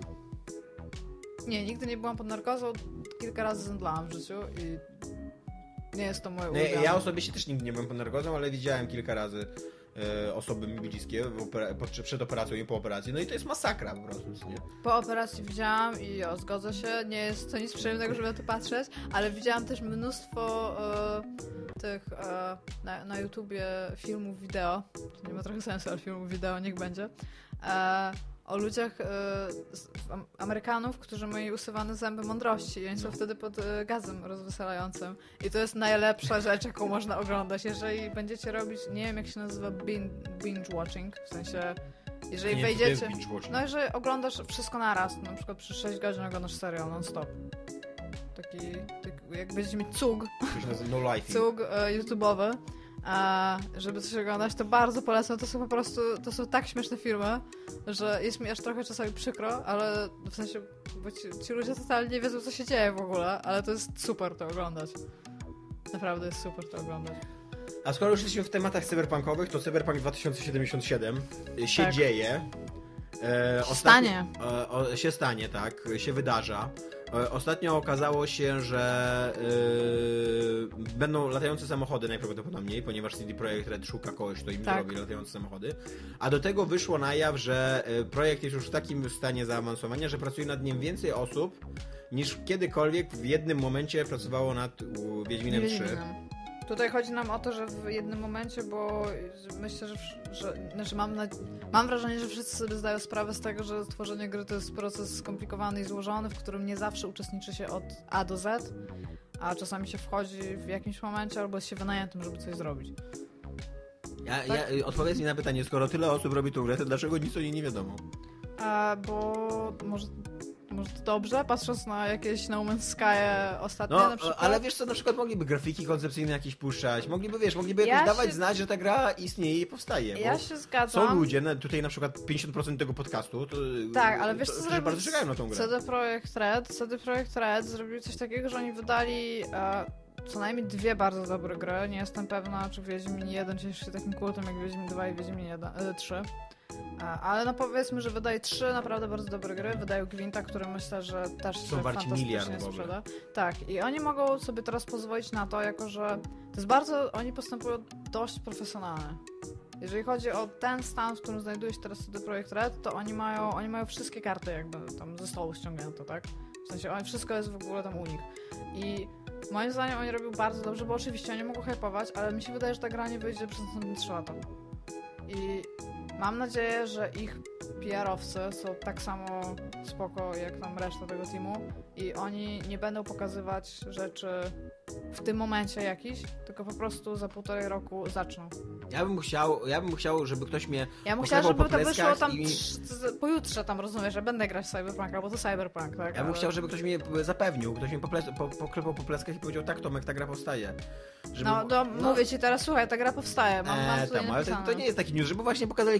Nie, nigdy nie byłam pod narkozą, kilka razy zemdlałam w życiu i nie jest to moje No, ulubione. ja osobiście też nigdy nie byłem pod narkozą, ale widziałem kilka razy e, osoby mi bliskie w opera- pod, przed operacją i po operacji, no i to jest masakra po prostu, co nie? Po operacji widziałam i o, zgodzę się, nie jest to nic przyjemnego, żeby na to patrzeć, ale widziałam też mnóstwo e, tych e, na, na YouTubie filmów wideo, to nie ma trochę sensu, ale filmów wideo niech będzie, e, o ludziach, e, z, am, Amerykanów, którzy mieli usuwane zęby mądrości i oni są wtedy pod e, gazem rozweselającym i to jest najlepsza rzecz, jaką można oglądać. Jeżeli będziecie robić, nie wiem jak się nazywa binge, binge watching, w sensie jeżeli Nie, wejdziecie... to jest binge watching. No jeżeli oglądasz wszystko naraz, na przykład przez sześć godzin oglądasz serial non-stop. Taki, taki jak będziecie mieć cug, To się nazywa no life. cug e, YouTube'owy, a żeby coś oglądać, to bardzo polecam. To są po prostu, to są tak śmieszne filmy, że jest mi aż trochę czasami przykro, ale w sensie, bo ci, ci ludzie totalnie nie wiedzą, co się dzieje w ogóle, ale to jest super to oglądać. Naprawdę jest super to oglądać. A skoro już jesteśmy w tematach cyberpunkowych, to Cyberpunk dwa tysiące siedemdziesiąt siedem się Tak. dzieje. E, Stanie. E, o, się stanie, tak, się wydarza. E, ostatnio okazało się, że e, będą latające samochody najprawdopodobniej, ponieważ C D Projekt Red szuka kogoś, kto im Tak. zrobi latające samochody. A do tego wyszło na jaw, że e, projekt jest już w takim stanie zaawansowania, że pracuje nad nim więcej osób niż kiedykolwiek w jednym momencie pracowało nad u, Wiedźminem trzy. Wiedźminem. Tutaj chodzi nam o to, że w jednym momencie, bo myślę, że, że znaczy mam, na, mam wrażenie, że wszyscy sobie zdają sprawę z tego, że tworzenie gry to jest proces skomplikowany i złożony, w którym nie zawsze uczestniczy się od A do Z, a czasami się wchodzi w jakimś momencie albo jest się wynajętym, żeby coś zrobić. Ja, Tak. ja, odpowiedz mi na pytanie, skoro tyle osób robi tą grę, to dlaczego nic o niej nie wiadomo? A, bo może, może to dobrze, patrząc na jakieś No Man's Sky ostatnie No, na przykład. ale wiesz co, na przykład mogliby grafiki koncepcyjne jakieś puszczać, mogliby, wiesz, mogliby Ja jakoś dawać się- znać, że ta gra istnieje i powstaje. Ja bo się zgadzam. są ludzie, na- tutaj na przykład pięćdziesiąt procent tego podcastu, to, Tak, ale wiesz to, co którzy zrobił bardzo czekają na tą grę. C D Projekt Red? C D Projekt Red zrobił coś takiego, że oni wydali e, co najmniej dwie bardzo dobre gry. Nie jestem pewna, czy Wiedźmin jeden cieszy się takim kultem jak Wiedźmin dwa i Wiedźmin jeden, e, trzy. E, ale no powiedzmy, że wydaje trzy naprawdę bardzo dobre gry. Wydają Gwinta, który myślę, że też Są się warci fantastycznie miliard w ogóle. sprzeda. Tak, i oni mogą sobie teraz pozwolić na to, jako że to jest bardzo, oni postępują dość profesjonalnie. Jeżeli chodzi o ten stan, w którym znajduje się teraz C D Projekt Red, to oni mają, oni mają wszystkie karty jakby tam ze stołu ściągnięte, tak? W sensie oni, wszystko jest w ogóle tam u nich. I moim zdaniem oni robią bardzo dobrze, bo oczywiście oni mogą hypować, ale mi się wydaje, że ta gra nie wyjdzie przez następne trzy lata. I mam nadzieję, że ich P R-owcy są tak samo spoko jak tam reszta tego teamu i oni nie będą pokazywać rzeczy w tym momencie jakiś, tylko po prostu za półtorej roku zaczną. Ja bym chciał, ja bym chciał, żeby ktoś mnie Ja bym chciała, poklepał żeby po to wyszło pleskach tam i- trz- z- pojutrze tam, rozumiesz, że będę grać w Cyberpunka, bo to Cyberpunk, tak? Ja bym ale- chciał, żeby ktoś mnie zapewnił, ktoś mnie pople- po, poklepał po pleskach i powiedział, tak Tomek, ta gra powstaje. Żeby... No, to mówię ci teraz, słuchaj, ta gra powstaje, mam, mam Eee, tutaj tam, ale to, napisane. to nie jest taki news, żeby właśnie pokazali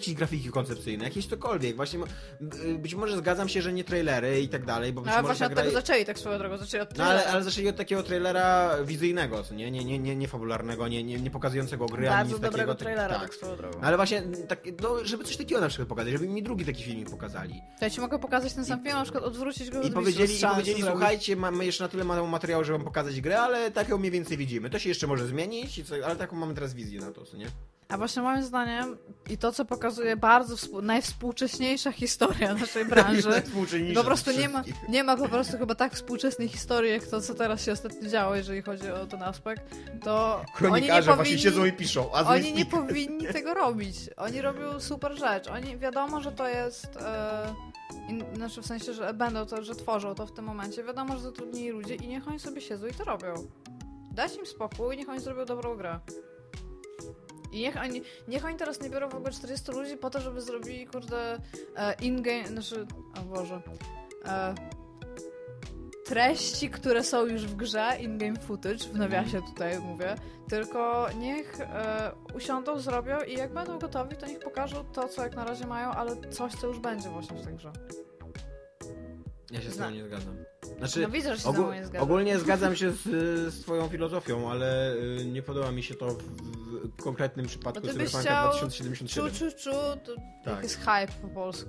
jakieś grafiki koncepcyjne, jakieś cokolwiek. Właśnie być może zgadzam się, że nie trailery i tak dalej, bo być No ale może właśnie ta od gra... tego zaczęli tak swoją drogą, zaczęli od No trailera. ale, ale zaczęli od takiego trailera wizyjnego, co nie? Nie, nie, nie, nie fabularnego, nie, nie, nie pokazującego gry, ani Bardzo nic dobrego takiego. trailera, tak, tak swoją drogą. ale właśnie, tak, no, żeby coś takiego na przykład pokazać, żeby mi drugi taki filmik pokazali. To ja ci mogę pokazać ten sam film, na przykład odwrócić go I od powiedzieli, wisu, i powiedzieli zrobić. słuchajcie, mamy jeszcze na tyle mało materiału, żeby wam pokazać grę, ale tak ją mniej więcej widzimy. To się jeszcze może zmienić, i co, ale taką mamy teraz wizję na to, co nie? A właśnie moim zdaniem i to, co pokazuje bardzo współ... najwspółcześniejsza historia naszej branży, po prostu nie ma, nie ma po prostu chyba tak współczesnej historii, jak to, co teraz się ostatnio działo, jeżeli chodzi o ten aspekt, to Kronikarze oni nie właśnie powinni... siedzą i piszą. A Oni nie powinni tego robić. Oni robią super rzecz. Oni wiadomo, że to jest. E, in, znaczy w sensie, że będą to, że tworzą to w tym momencie. Wiadomo, że zatrudnili ludzie i niech oni sobie siedzą i to robią. Dać im spokój, niech oni zrobią dobrą grę. I niech oni, niech oni teraz nie biorą w ogóle czterdziestu ludzi po to, żeby zrobili, kurde, e, in-game, znaczy, o Boże, e, treści, które są już w grze, in-game footage, w nawiasie tutaj mówię, tylko niech e, usiądą, zrobią i jak będą gotowi, to niech pokażą to, co jak na razie mają, ale coś, co już będzie właśnie w tej grze. Ja się z Zna- tym nie zgadzam. Znaczy, No widzę, że się ogól- z tobą nie zgadzam. ogólnie zgadzam się z, z twoją filozofią, ale y, nie podoba mi się to w, w konkretnym przypadku Bo ty byś Cyberpunka chciał dwa tysiące siedemdziesiąt Czu, siedem. czu, czu, to Tak. jak jest hype po polsku.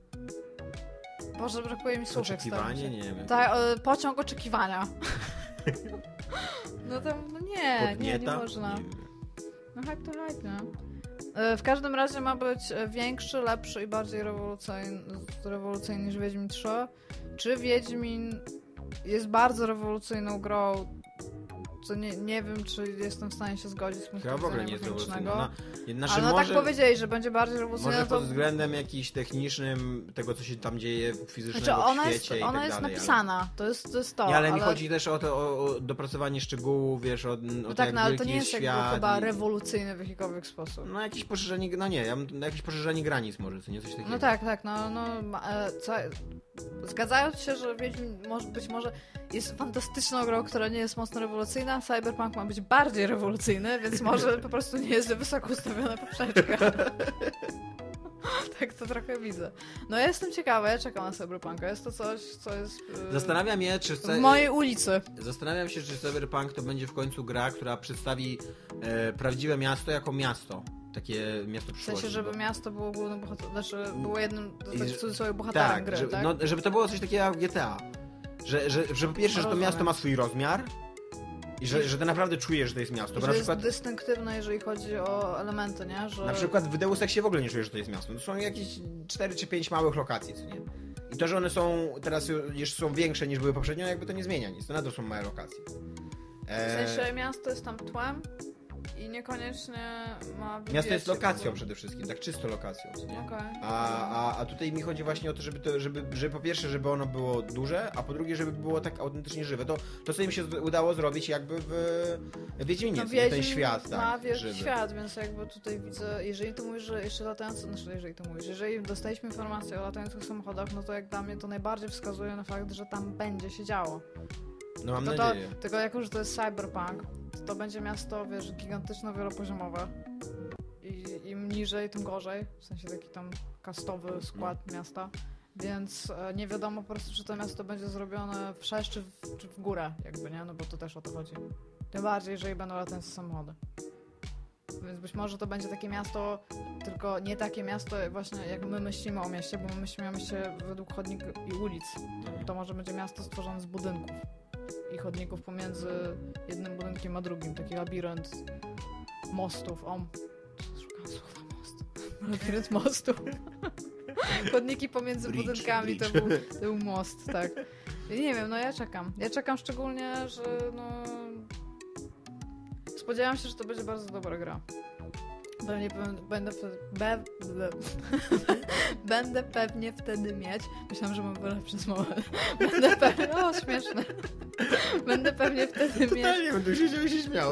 Boże, brakuje mi słów, jak staram Oczekiwanie? się. Nie wiem. Tak, e, pociąg oczekiwania. No to no nie, nie, nie Podnieta? można. Nie wiem. No hype to hype, no. E, W każdym razie ma być e, większy, lepszy i bardziej rewolucyjny, rewolucyjny niż Wiedźmin trzy. Czy Wiedźmin jest bardzo rewolucyjną grą? Co nie, nie wiem, czy jestem w stanie się zgodzić z punktu Chyba w ogóle widzenia nie jest mechanicznego. rewolucyjna. Znaczy, Ale no może, tak powiedzieli, że będzie bardziej rewolucyjna. może to... pod względem jakiś technicznym, tego co się tam dzieje fizycznego Znaczy ona w jest, świecie i ona tak jest dalej. napisana, to jest to. Jest to Ale... Nie, ale, ale mi chodzi też o to, o, o dopracowanie szczegółów, wiesz, o, o No to, tak, jak no ale to wielki nie jest jakby świat chyba i... rewolucyjny w jakikolwiek sposób. No jakieś poszerzenie, no nie, ja bym- jakieś poszerzenie granic może, co nie, coś takiego. No tak, tak, no, no ma- e, co, zgadzając się, że Wiedźmin może, być może jest fantastyczną grą, która nie jest mocno rewolucyjna, Cyberpunk ma być bardziej rewolucyjny, więc może po prostu nie jest za wysoko ustawiona poprzeczka. Tak to trochę widzę. No ja jestem ciekawa, ja czekam na Cyberpunka, jest to coś, co jest e, Zastanawiam się, czy... w mojej ulicy. Zastanawiam się, czy Cyberpunk to będzie w końcu gra, która przedstawi e, prawdziwe miasto jako miasto. Takie miasto W przyszłości. sensie, żeby bo- miasto było głównym bohaterem, znaczy było jednym, I- tak w cudzysłowie, bohaterem tak, gry, żeby, tak? No, żeby to było coś takiego jak G T A. Że, że, że po pierwsze, że to Rozumiem. miasto ma swój rozmiar i że, że ty naprawdę czujesz, że to jest miasto. I Bo że na przykład, jest dystynktywne, jeżeli chodzi o elementy, nie? Że... na przykład w Deus Exie w ogóle nie czujesz, że to jest miasto. To są jakieś cztery czy pięć małych lokacji, co nie? I to, że one są teraz już są większe niż były poprzednio, jakby to nie zmienia nic. To nadal są małe lokacje. W E, sensie miasto jest tam tłem i niekoniecznie ma wybijać Miasto jest się lokacją w ogóle. przede wszystkim, tak czysto lokacją, co nie? Okej. A, a, a tutaj mi chodzi właśnie o to, żeby, to, żeby, żeby po pierwsze, żeby ono było duże, a po drugie, żeby było tak autentycznie żywe. To, to co im się z- udało zrobić jakby w Wiedźminie, No co nie? Ten Wiedźmin świat, ma tak, wielki żywy. świat, więc jakby tutaj widzę, jeżeli tu mówisz, że jeszcze latające, znaczy jeżeli tu mówisz, jeżeli dostaliśmy informację o latających samochodach, no to jak dla mnie to najbardziej wskazuje na fakt, że tam będzie się działo. No mam To to, nadzieję. tylko jako, że to jest cyberpunk, to, to będzie miasto, wiesz, gigantyczno wielopoziomowe. I im niżej, tym gorzej. W sensie taki tam kastowy skład miasta. Więc e, nie wiadomo po prostu, czy to miasto będzie zrobione wszerz czy w, czy w górę, jakby, nie? No bo to też o to chodzi. Tym bardziej, jeżeli będą latające samochody. Więc być może to będzie takie miasto, tylko nie takie miasto właśnie jak my myślimy o mieście, bo my myślimy o mieście według chodników i ulic. To może będzie miasto stworzone z budynków i chodników pomiędzy jednym budynkiem a drugim. Taki labirynt mostów. O, szukam słowa most. Labirynt mostów. Chodniki pomiędzy Bridge, budynkami bridge. To, był, to był most, tak. I nie wiem, no ja czekam. Ja czekam szczególnie, że no... Spodziewam się, że to będzie bardzo dobra gra. Pewnie pe- będę wtedy... Be, be, będę pewnie wtedy mieć... Myślałam, że mam lepsze słowa. Będę pewnie... O, śmieszne. Będę pewnie wtedy mieć... Totalnie będę siedział i się śmiał.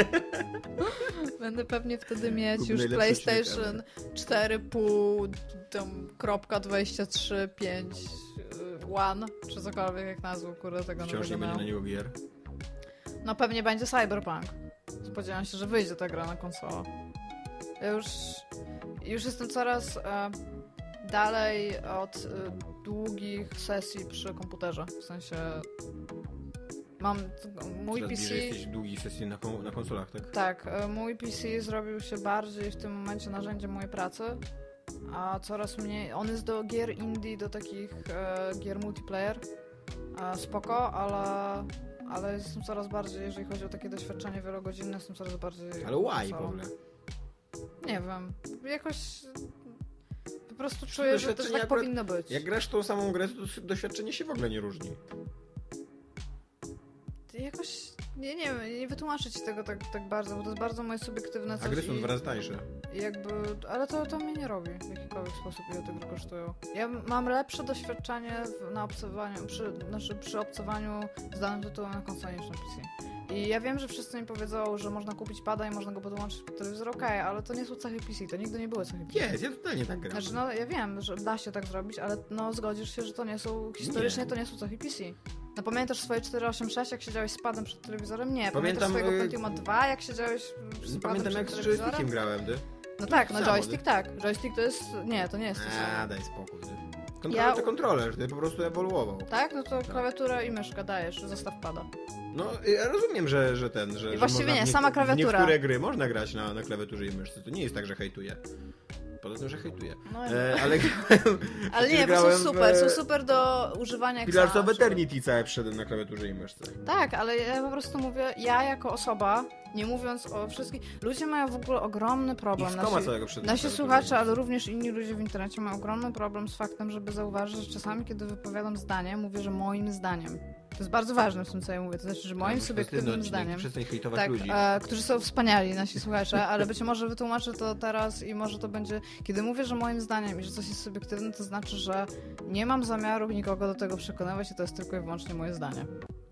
Będę pewnie wtedy mieć Kup już najlepszy PlayStation cztery pół, tam kropka dwadzieścia trzy pięć One, czy cokolwiek jak nazwą, kurde, tego Wciąż nie nowego będzie na miał. niego gier. No pewnie będzie Cyberpunk. Spodziewam się, że wyjdzie ta gra na konsolę. Ja już, już jestem coraz e, dalej od e, długich sesji przy komputerze. W sensie mam mój Coraz P C... bliżej jesteś długich sesji na, kon- na konsolach, tak? Tak, e, mój P C zrobił się bardziej w tym momencie narzędziem mojej pracy, a coraz mniej... On jest do gier indie, do takich e, gier multiplayer. E, spoko, ale... Ale jestem coraz bardziej, jeżeli chodzi o takie doświadczenie wielogodzinne, jestem coraz bardziej... Ale why w konsolą. ogóle? Nie wiem. Jakoś po prostu czuję, że to tak Doświadczenie powinno być. Jak grasz tą samą grę, to doświadczenie się w ogóle nie różni. Jakoś, nie, nie wiem, nie wytłumaczę ci tego tak, tak bardzo, bo to jest bardzo moje subiektywne coś. A gry są i dwa razy tańsze. jakby, ale to, to mnie nie robi w jakikolwiek sposób, ile te gry kosztują. Ja mam lepsze doświadczenie w, na obcowaniu, przy, znaczy przy obcowaniu z danym tytułem na konsoli niż na P C. I ja wiem, że wszyscy mi powiedzą, że można kupić pada i można go podłączyć pod telewizor, okej, okay, ale to nie są cechy P C, to nigdy nie były cechy P C. Jest, ja totalnie tak gram. Znaczy, no ja wiem, że da się tak zrobić, ale no zgodzisz się, że to nie są, historycznie Nie. to nie są cechy P C. No pamiętasz swoje cztery osiem sześć, jak siedziałeś z padem przed telewizorem? Nie. Pamiętam, Pamiętasz swojego y- Pentiuma dwa, jak siedziałeś z padem Pamiętam, jak przed z telewizorem? joystickiem grałem, ty? No tak, no Samo, joystick ty? tak. Joystick to jest, nie, to nie jest to A, samo. daj spokój, ty. Kontroler Ja- to kontroler, ty po prostu ewoluował. Tak? No to klawiaturę i myszkę dajesz, zostaw pada. No, ja rozumiem, że, że ten, że, I że właściwie można nie, w nie- sama w klawiatura. niektóre gry można grać na, na klawiaturze i myszce, to nie jest tak, że hejtuję. Poza tym, że hejtuję. No, E, ale grałem, ale nie, bo są grałem w- super, są super do używania jak Pillars sam, of na przykład. Eternity całe przyszedłem na klawiaturze i myszce. Tak, ale ja po prostu mówię, ja jako osoba, nie mówiąc o wszystkich, ludzie mają w ogóle ogromny I problem. z Nasi, koma całego przyszedłem na nasi klawiaturze i słuchacze, myszce. ale również inni ludzie w internecie mają ogromny problem z faktem, żeby zauważyć, że czasami, kiedy wypowiadam zdanie, mówię, że moim zdaniem. To jest bardzo ważne w tym, co ja mówię. To znaczy, że moim No, subiektywnym odcinek, zdaniem. Przestań hejtować Tak, ludzi. e, którzy są wspaniali, nasi słuchacze, ale być może wytłumaczę to teraz i może to będzie... Kiedy mówię, że moim zdaniem i że coś jest subiektywne, to znaczy, że nie mam zamiaru nikogo do tego przekonywać i to jest tylko i wyłącznie moje zdanie.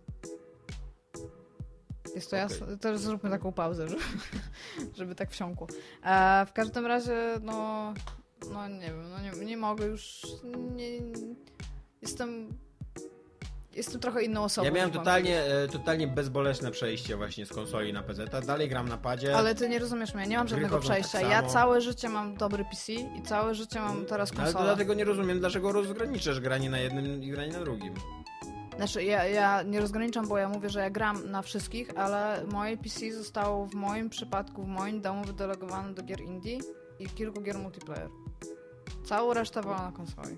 Jest to Okej. jasne? To zróbmy taką pauzę, żeby, żeby tak wsiąkło. E, w każdym razie, no... No nie wiem, no nie, nie mogę już... Nie, jestem... Jestem trochę inną osobą. Ja miałem niż mam totalnie, e, totalnie bezbolesne przejście właśnie z konsoli na P Z. Dalej gram na padzie. Ale ty nie rozumiesz mnie, nie mam Gry żadnego chodzą tak przejścia. Ja samo. całe życie mam dobry P C i całe życie mam teraz Ale to konsolę. dlatego nie rozumiem, dlaczego rozgraniczasz granie na jednym i granie na drugim. Znaczy, ja, ja nie rozgraniczam, bo ja mówię, że ja gram na wszystkich, ale moje P C zostało w moim przypadku, w moim domu wydelegowane do gier indie i kilku gier multiplayer. Całą resztę wolę na konsoli.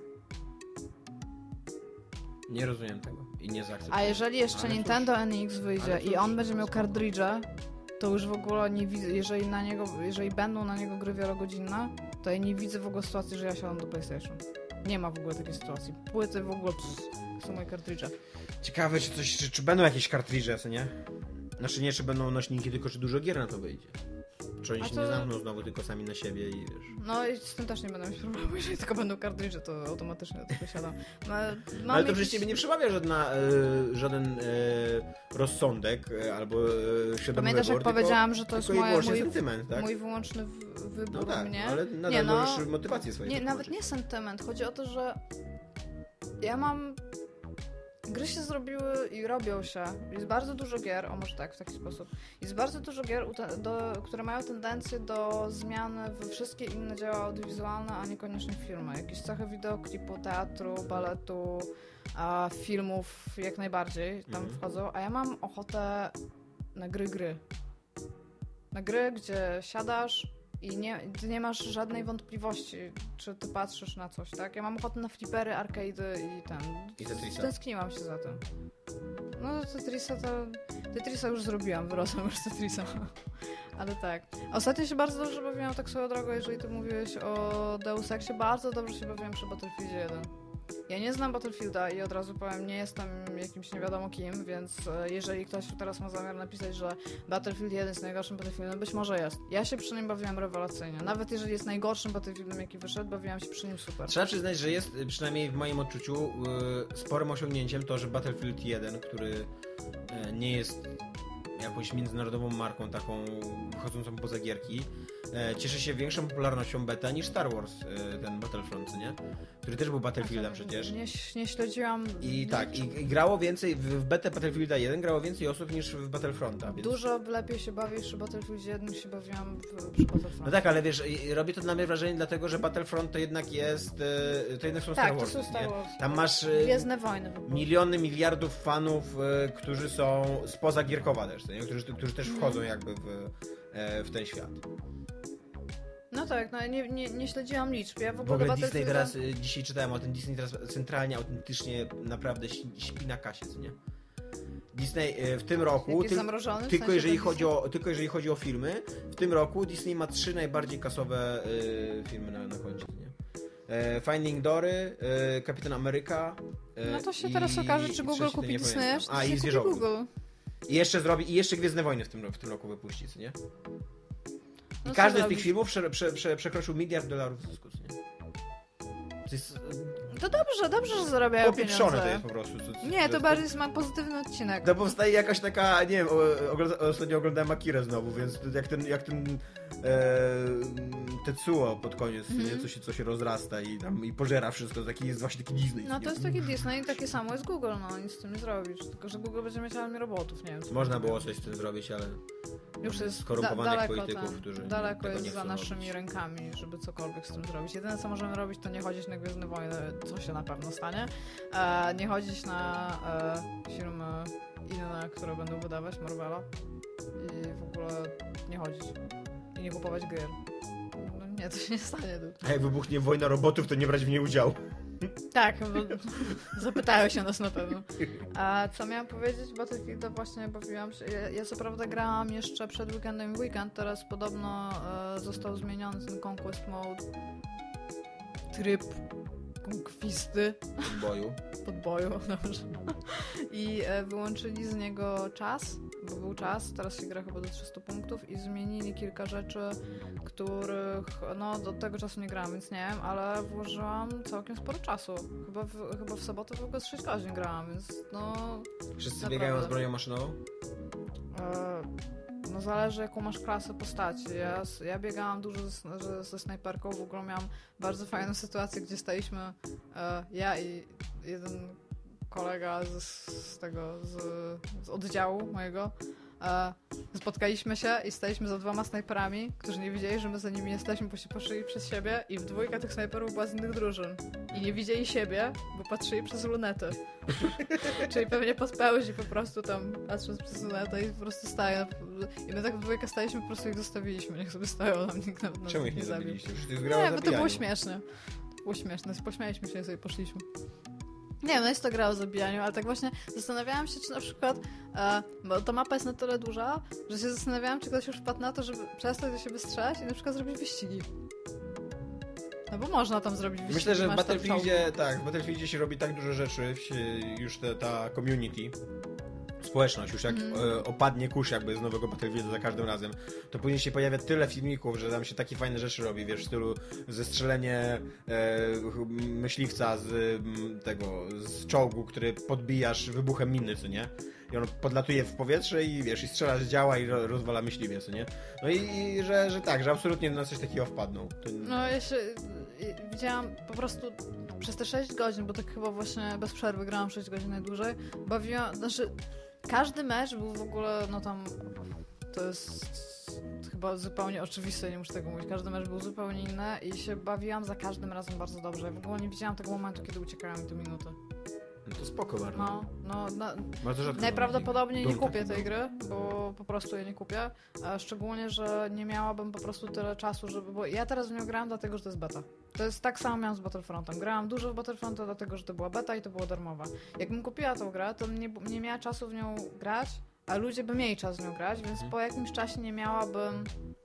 Nie rozumiem tego i nie zaakceptuję. A jeżeli jeszcze Ale Nintendo cóż. N X wyjdzie Ale i cóż, on będzie miał spoko. kartridże, to już w ogóle nie widzę, jeżeli na niego, jeżeli będą na niego gry wielogodzinne, to ja nie widzę w ogóle sytuacji, że ja siadam do PlayStation. Nie ma w ogóle takiej sytuacji. Płyty w ogóle pff, są moje kartridże. Ciekawe, czy, coś, czy, czy będą jakieś kartridże, co nie? Znaczy nie, czy będą nośniki, tylko czy dużo gier na to wyjdzie. Czy oni A się to- nie zamkną znowu tylko sami na siebie i wiesz... No i z tym też nie będę mieć problemu, jeżeli tylko będą kartridże, to automatycznie do tego siadam. Ma, mam Ale to jakiś- przecież ciebie nie przemawia żadna, e, żaden e, rozsądek e, albo e, świadomy Pamiętasz, jak wybór, powiedziałam, że to tylko, jest tylko i moje, wyłącznie mój, sentyment, tak? mój wyłączny w, wybór No tak, mnie? ale nadal Nie, no, możesz motywację swoją Nie, nawet wytłumaczyć. nie sentyment. Chodzi o to, że ja mam... Gry się zrobiły i robią się. Jest bardzo dużo gier, o może tak, w taki sposób. Jest bardzo dużo gier, ute- do, które mają tendencję do zmiany we wszystkie inne dzieła audiowizualne, a niekoniecznie filmy. Jakieś cechy wideoklipu, teatru, baletu, a filmów jak najbardziej tam Mhm. wchodzą. A ja mam ochotę na gry gry. Na gry, gdzie siadasz i nie, ty nie masz żadnej wątpliwości, czy ty patrzysz na coś, tak? Ja mam ochotę na flipery, arcade'y i ten. I Tetrisa. Tęskniłam się za tym. No Tetrisa to... Tetrisa już zrobiłam, wyrosłam już z Tetrisa. Ale tak. Ostatnio się bardzo dobrze bawiłam, tak swoją drogą, jeżeli ty mówiłeś o Deus Exie, bardzo dobrze się bawiłam przy Battlefieldzie jeden. Ja nie znam Battlefielda i od razu powiem, nie jestem jakimś nie wiadomo kim, więc e, jeżeli ktoś teraz ma zamiar napisać, że Battlefield jeden jest najgorszym Battlefieldem, być może jest. Ja się przy nim bawiłam rewelacyjnie. Nawet jeżeli jest najgorszym Battlefieldem, jaki wyszedł, bawiłam się przy nim super. Trzeba przyznać, że jest, y, przynajmniej w moim odczuciu, y, sporym osiągnięciem to, że Battlefield jeden, który y, nie jest jakąś międzynarodową marką taką wychodzącą poza gierki, e, cieszy się większą popularnością beta niż Star Wars, e, ten Battlefront, nie? Który też był Battlefieldem przecież. Nie, nie śledziłam... I tak, i, i grało więcej, w, w betę Battlefielda jeden grało więcej osób niż w Battlefronta, więc... Dużo lepiej się bawisz przy Battlefieldzie jeden niż się bawiłam w, przy Battlefroncie. No tak, ale wiesz, robi to na mnie wrażenie dlatego, że Battlefront to jednak jest, e, to jednak są tak, Star Warsy, to są Star nie? Wars. Tam masz... e, Gwiezdne Wojny. miliony, miliardów fanów, e, którzy są spoza Gierkowa też, nie? Którzy, którzy też wchodzą jakby w, e, w ten świat. No tak, no nie, nie, nie śledziłam liczb. Ja w W ogóle, ogóle Battlefielda... Disney teraz, y, dzisiaj czytałem o tym, Disney teraz centralnie, autentycznie naprawdę śpi, śpi na kasie, co nie? Disney y, w tym roku, Ty, zamrożony, w tylko, sensie jeżeli ten chodzi o, tylko jeżeli chodzi o filmy, w tym roku Disney ma trzy najbardziej kasowe y, filmy na, na koncie, nie? E, Finding Dory, e, Kapitan Ameryka. E, No to się i, teraz okaże, czy Google trzeci to kupi nie Disneya, pamiętam. czy A, i kupi Zwierzogród. Google. I jeszcze zrobi, i jeszcze Gwiezdne Wojny w tym, w tym roku wypuści, co nie? I No co każdy z tych zrobić? filmów prze, prze, prze, przekroczył miliard dolarów zysku, nie? To jest To dobrze, dobrze, że zarabiają popieprzone pieniądze. to jest po prostu. Co, co, Nie, to jest- bardziej jest ma pozytywny odcinek. To powstaje jakaś taka, nie wiem, o- ogląda, ostatnio oglądałem Akirę znowu, więc to jak ten, jak ten e, Tetsuo pod koniec, Mhm. nie? Co, się, co się rozrasta i tam i pożera wszystko, taki jest właśnie taki Disney. No nie? to jest taki Disney i takie samo jest Google, no nic z tym nie zrobisz. Tylko, że Google będzie mieć armię robotów, nie wiem. co Można będzie. było coś z tym zrobić, ale Już jest da skorumpowanych daleko, polityków, tam, którzy daleko tego jest nie za chcą naszymi robić. rękami, żeby cokolwiek z tym zrobić. Jedyne co możemy robić, to nie chodzić na Gwiezdne Wojny, co się na pewno stanie. E, nie chodzić na e, filmy inne, które będą wydawać Marvela. I w ogóle nie chodzić. I nie kupować gier. No nie, to się nie stanie. Tu. A jak wybuchnie wojna robotów, to nie brać w niej udziału. Tak, bo zapytają się nas na pewno. A co miałam powiedzieć? Battlefielda właśnie bawiłam się. Ja, ja co prawda grałam jeszcze przed weekendem w weekend, teraz podobno e, został zmieniony ten Conquest Mode. Tryb konkwisty Boju. podboju, dobrze. I e, wyłączyli z niego czas, bo był czas, teraz się gra chyba do trzystu punktów i zmienili kilka rzeczy, których, no do tego czasu nie grałam, więc nie wiem, ale włożyłam całkiem sporo czasu. Chyba w, chyba w sobotę w ogóle z sześć godzin grałam, więc no... Wszyscy Naprawdę. biegają z bronią maszynową? E, no zależy jaką masz klasę postaci. Ja, ja biegałam dużo ze, ze, ze snajperką, w ogóle miałam bardzo fajną sytuację, gdzie staliśmy e, ja i jeden kolega z, z tego, z, z oddziału mojego. E, spotkaliśmy się i staliśmy za dwoma snajperami, którzy nie wiedzieli, że my za nimi jesteśmy, bo się poszli przez siebie i w dwójka tych snajperów była z innych drużyn. I nie widzieli siebie, bo patrzyli przez lunetę. Czyli pewnie podpełzi po prostu tam, patrząc przez lunetę i po prostu stają. I my tak w dwójkę staliśmy, po prostu ich zostawiliśmy, niech sobie stoją, tam nikt nas Czemu ich nie zabił. zabiliście? Przecież to jest gra o Nie, bo to było zabijaniu. śmieszne. To było śmieszne, pośmialiśmy się i sobie poszliśmy. Nie wiem, no jest to gra o zabijaniu, ale tak właśnie zastanawiałam się, czy na przykład, e, bo ta mapa jest na tyle duża, że się zastanawiałam, czy ktoś już wpadł na to, żeby przestać do siebie strzelać i na przykład zrobić wyścigi. No bo można tam zrobić wyścigi. Myślę, że w masz tam Battlefieldzie, czołgi. tak, w Battlefieldzie się robi tak dużo rzeczy, się, już te, ta community, społeczność, już jak Mm. e, opadnie kurz jakby z nowego Battlefielda za każdym razem, to później się pojawia tyle filmików, że tam się takie fajne rzeczy robi, wiesz, w stylu zestrzelenie e, myśliwca z m, tego, z czołgu, który podbijasz wybuchem miny, co nie? I on podlatuje w powietrze i wiesz, i strzela z działa i ro, rozwala myśliwie, co nie? No i, i że, że tak, że absolutnie na coś takiego wpadną. To... No ja się i- widziałam po prostu przez te sześć godzin, bo tak chyba właśnie bez przerwy grałam sześć godzin najdłużej, bawiłam, znaczy każdy mecz był w ogóle, no tam to jest chyba zupełnie oczywiste, nie muszę tego mówić, każdy mecz był zupełnie inny i się bawiłam za każdym razem bardzo dobrze. Ja w ogóle nie widziałam tego momentu, kiedy uciekały mi te minuty. No to spoko bardzo. No, no, no Bardzo rzadko najprawdopodobniej nie Dużo kupię takich tej gry, bo po prostu jej nie kupię. A szczególnie, że nie miałabym po prostu tyle czasu, żeby... Bo ja teraz w nią grałam dlatego, że to jest beta. To jest tak samo miałam z Battlefrontem. Grałam dużo w Battlefronta dlatego, że to była beta i to było darmowe. Jakbym kupiła tą grę, to nie, nie miała czasu w nią grać, a ludzie by mieli czas w nią grać, więc po jakimś czasie nie miałabym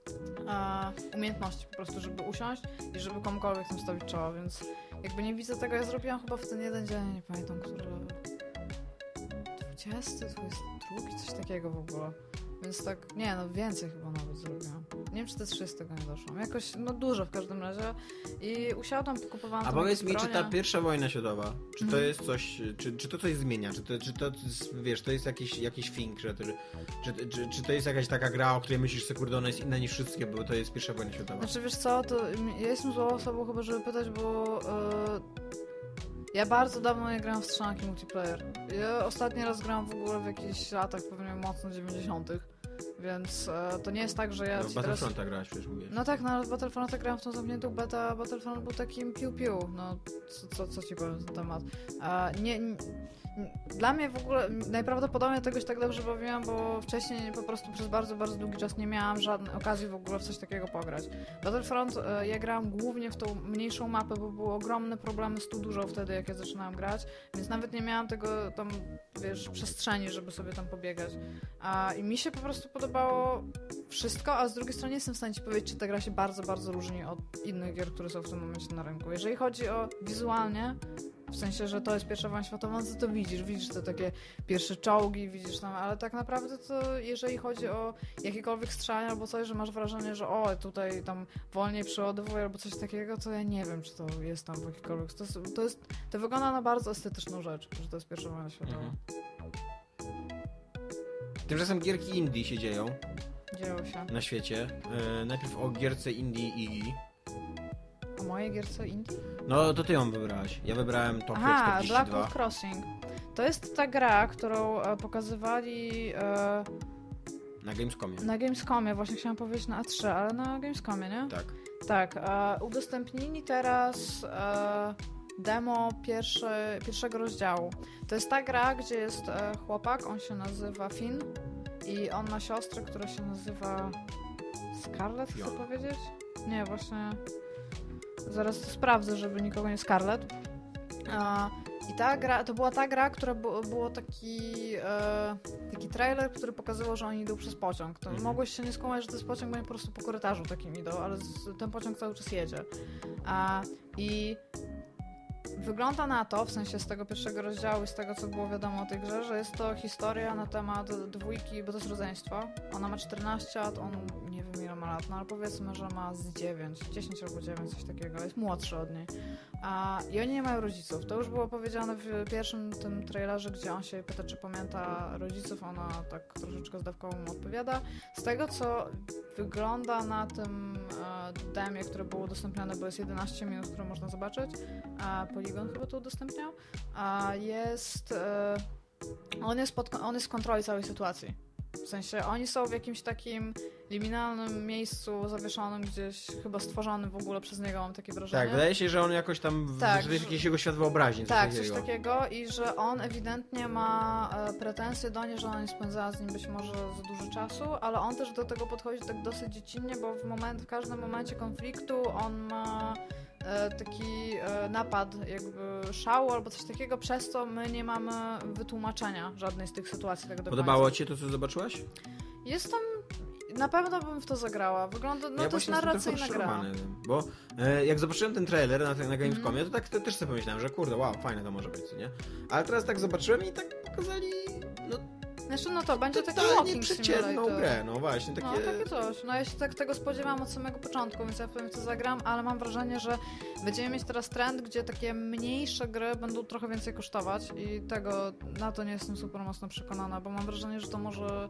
e, umiejętności po prostu, żeby usiąść i żeby komukolwiek tym stawić czoło, więc jakby nie widzę tego, ja zrobiłam chyba w ten jeden dzień, nie pamiętam, który dwudziesty, dwudziesty drugi, coś takiego w ogóle. Więc tak, nie no, więcej chyba nawet zrobiłam. Nie wiem, czy te trzy z tego nie doszłam. Jakoś, no dużo w każdym razie. I usiadłam, kupowałam. A powiedz mi, czy ta pierwsza wojna światowa, czy to mm. jest coś, czy, czy to coś zmienia? Czy to, czy to wiesz, to jest jakiś, jakiś thing, że to, czy, czy, czy to jest jakaś taka gra, o której myślisz, że kurde, ona jest inna niż wszystkie, bo to jest pierwsza wojna światowa? Znaczy, wiesz co, to ja jestem złą osobą chyba, żeby pytać, bo yy, ja bardzo dawno nie grałam w strzelanki multiplayer. Ja ostatni raz grałam w ogóle w jakichś latach, pewnie mocno dziewięćdziesiątych. Więc e, to nie jest tak, że ja no, ci Battlefronta teraz... grałaś, przecież mówisz. No tak, no w Battlefronta grałam w tą zamkniętą beta, Battlefront był takim piu-piu, no co, co, co ci powiem na ten temat. A, nie, nie, dla mnie w ogóle najprawdopodobniej tegoś tak dobrze bawiłam, bo wcześniej po prostu przez bardzo, bardzo długi czas nie miałam żadnej okazji w ogóle w coś takiego pograć. Battlefront e, ja grałam głównie w tą mniejszą mapę, bo były ogromne problemy z tu dużo wtedy, jak ja zaczynałam grać, więc nawet nie miałam tego tam, wiesz, przestrzeni, żeby sobie tam pobiegać. A, i mi się po prostu podobało wszystko, a z drugiej strony nie jestem w stanie ci powiedzieć, czy ta gra się bardzo, bardzo różni od innych gier, które są w tym momencie na rynku. Jeżeli chodzi o wizualnie, w sensie, że to jest pierwsza wojna światowa, no to widzisz, widzisz te takie pierwsze czołgi, widzisz tam, ale tak naprawdę to jeżeli chodzi o jakiekolwiek strzelanie albo coś, że masz wrażenie, że o, tutaj tam wolniej przeładowuje albo coś takiego, to ja nie wiem, czy to jest tam w jakikolwiek... To jest, to, jest, to wygląda na bardzo estetyczną rzecz, że to jest pierwsza wojna światowa. Mhm. Tymczasem gierki indie się dzieją. Dzieją się. Na świecie. E, najpierw o gierce indie Iggy. O mojej gierce indie? No, to ty ją wybrałaś. Ja wybrałem Tokyo Aha, czterdzieści dwa. Blackwell Crossing. To jest ta gra, którą e, pokazywali... E, na Gamescomie. Na Gamescomie, właśnie chciałam powiedzieć na A trzy, ale na Gamescomie, nie? Tak. Tak. E, udostępnili teraz e, demo pierwszy, pierwszego rozdziału. To jest ta gra, gdzie jest e, chłopak, on się nazywa Finn i on ma siostrę, która się nazywa Scarlett, chcę Fiona. powiedzieć? Nie, właśnie... Zaraz to sprawdzę, żeby nikogo nie Scarlett. E, I ta gra, to była ta gra, która bu, było taki e, taki trailer, który pokazywał, że oni idą przez pociąg. To mm. mogłeś się nie skumać, że to jest pociąg, bo oni po prostu po korytarzu takim idą, ale z, ten pociąg cały czas jedzie. E, I wygląda na to, w sensie z tego pierwszego rozdziału i z tego, co było wiadomo o tej grze, że jest to historia na temat dwójki, bo to jest rodzeństwo. Ona ma czternaście lat, on nie wiem ile ma lat, no ale powiedzmy, że ma z dziewięć, dziesięć albo dziewięć, coś takiego, jest młodszy od niej. A, i oni nie mają rodziców. To już było powiedziane w pierwszym tym trailerze, gdzie on się pyta, czy pamięta rodziców, ona tak troszeczkę zdawkowo mu odpowiada. Z tego, co wygląda na tym e, demie, które było udostępnione, bo jest jedenaście minut, które można zobaczyć, a Polygon chyba to udostępniał, a jest e, on jest, pod, on jest w kontroli całej sytuacji. W sensie oni są w jakimś takim liminalnym miejscu zawieszonym gdzieś, chyba stworzonym w ogóle przez niego, mam takie wrażenie. Tak, wydaje się, że on jakoś tam, tak, że to jest jakiś jego świat wyobraźni. Tak, coś takiego. coś takiego i że on ewidentnie ma e, pretensje do niej, że ona nie spędzała z nim być może za dużo czasu, ale on też do tego podchodzi tak dosyć dziecinnie, bo w, moment, w każdym momencie konfliktu on ma e, taki e, napad jakby szału albo coś takiego, przez co my nie mamy wytłumaczenia żadnej z tych sytuacji tak do Podobało końca. ci to, co zobaczyłaś? Jest tam... Na pewno bym w to zagrała. Wygląda, no ja to jest narracyjna gra. Bo e, jak zobaczyłem ten trailer na, na Gamescomie, mm. to tak to też sobie pomyślałem, że kurde, wow, fajne to może być, nie? Ale teraz tak zobaczyłem i tak pokazali, no... Znaczy, no to będzie taki walking przeciętną grę, no właśnie, takie... No, takie coś. No ja się tak tego spodziewałam od samego początku, więc ja pewnie to zagram, ale mam wrażenie, że będziemy mieć teraz trend, gdzie takie mniejsze gry będą trochę więcej kosztować i tego, na to nie jestem super mocno przekonana, bo mam wrażenie, że to może...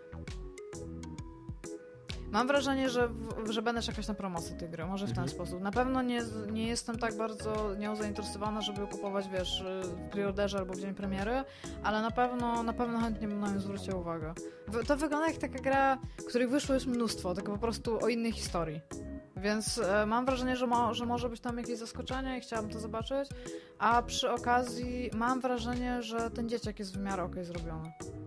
Mam wrażenie, że, w, że będę czekać na promocję tej gry, może w ten mhm. sposób. Na pewno nie, nie jestem tak bardzo nią zainteresowana, żeby ją kupować, wiesz, w preorderze albo w dzień premiery, ale na pewno, na pewno chętnie bym na nią zwróciła uwagę. To wygląda jak taka gra, których wyszło już mnóstwo, tylko po prostu o innej historii. Więc e, mam wrażenie, że, mo, że może być tam jakieś zaskoczenie i chciałabym to zobaczyć, a przy okazji mam wrażenie, że ten dzieciak jest w miarę okej zrobiony.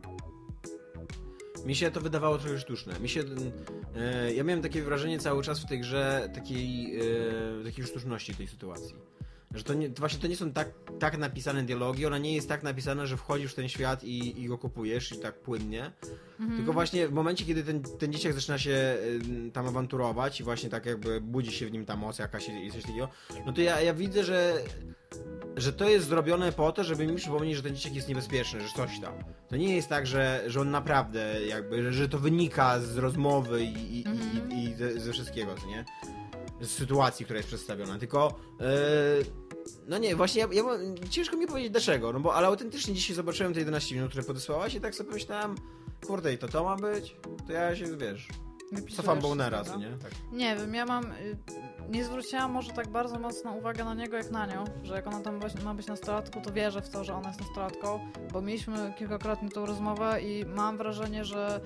Mi się to wydawało trochę sztuczne. Mi się, e, ja miałem takie wrażenie cały czas w tej grze takiej, e, takiej sztuczności tej sytuacji. Że to, nie, to właśnie to nie są tak, tak napisane dialogi, ona nie jest tak napisana, że wchodzisz w ten świat i, i go kupujesz i tak płynnie. Mhm. Tylko właśnie w momencie, kiedy ten, ten dzieciak zaczyna się y, tam awanturować i właśnie tak jakby budzi się w nim ta moc jakaś i coś takiego, no to ja, ja widzę, że że to jest zrobione po to, żeby mi przypomnieć, że ten dzieciak jest niebezpieczny, że coś tam. To nie jest tak, że, że on naprawdę jakby, że, że to wynika z rozmowy i, i, mm-hmm. i, i ze, ze wszystkiego, co nie? Z sytuacji, która jest przedstawiona, tylko yy, no nie, właśnie ja, ja, ciężko mi powiedzieć dlaczego, no bo ale autentycznie dzisiaj zobaczyłem te jedenaście minut, które podesłałaś i tak sobie myślałem, kurde, i to to ma być? To ja się, wiesz, cofam Bonera, co nie? Tak. Nie wiem, ja mam... Nie zwróciłam może tak bardzo mocno uwagę na niego jak na nią, że jak ona tam ma być nastolatką, to wierzę w to, że ona jest nastolatką, bo mieliśmy kilkakrotnie tą rozmowę i mam wrażenie, że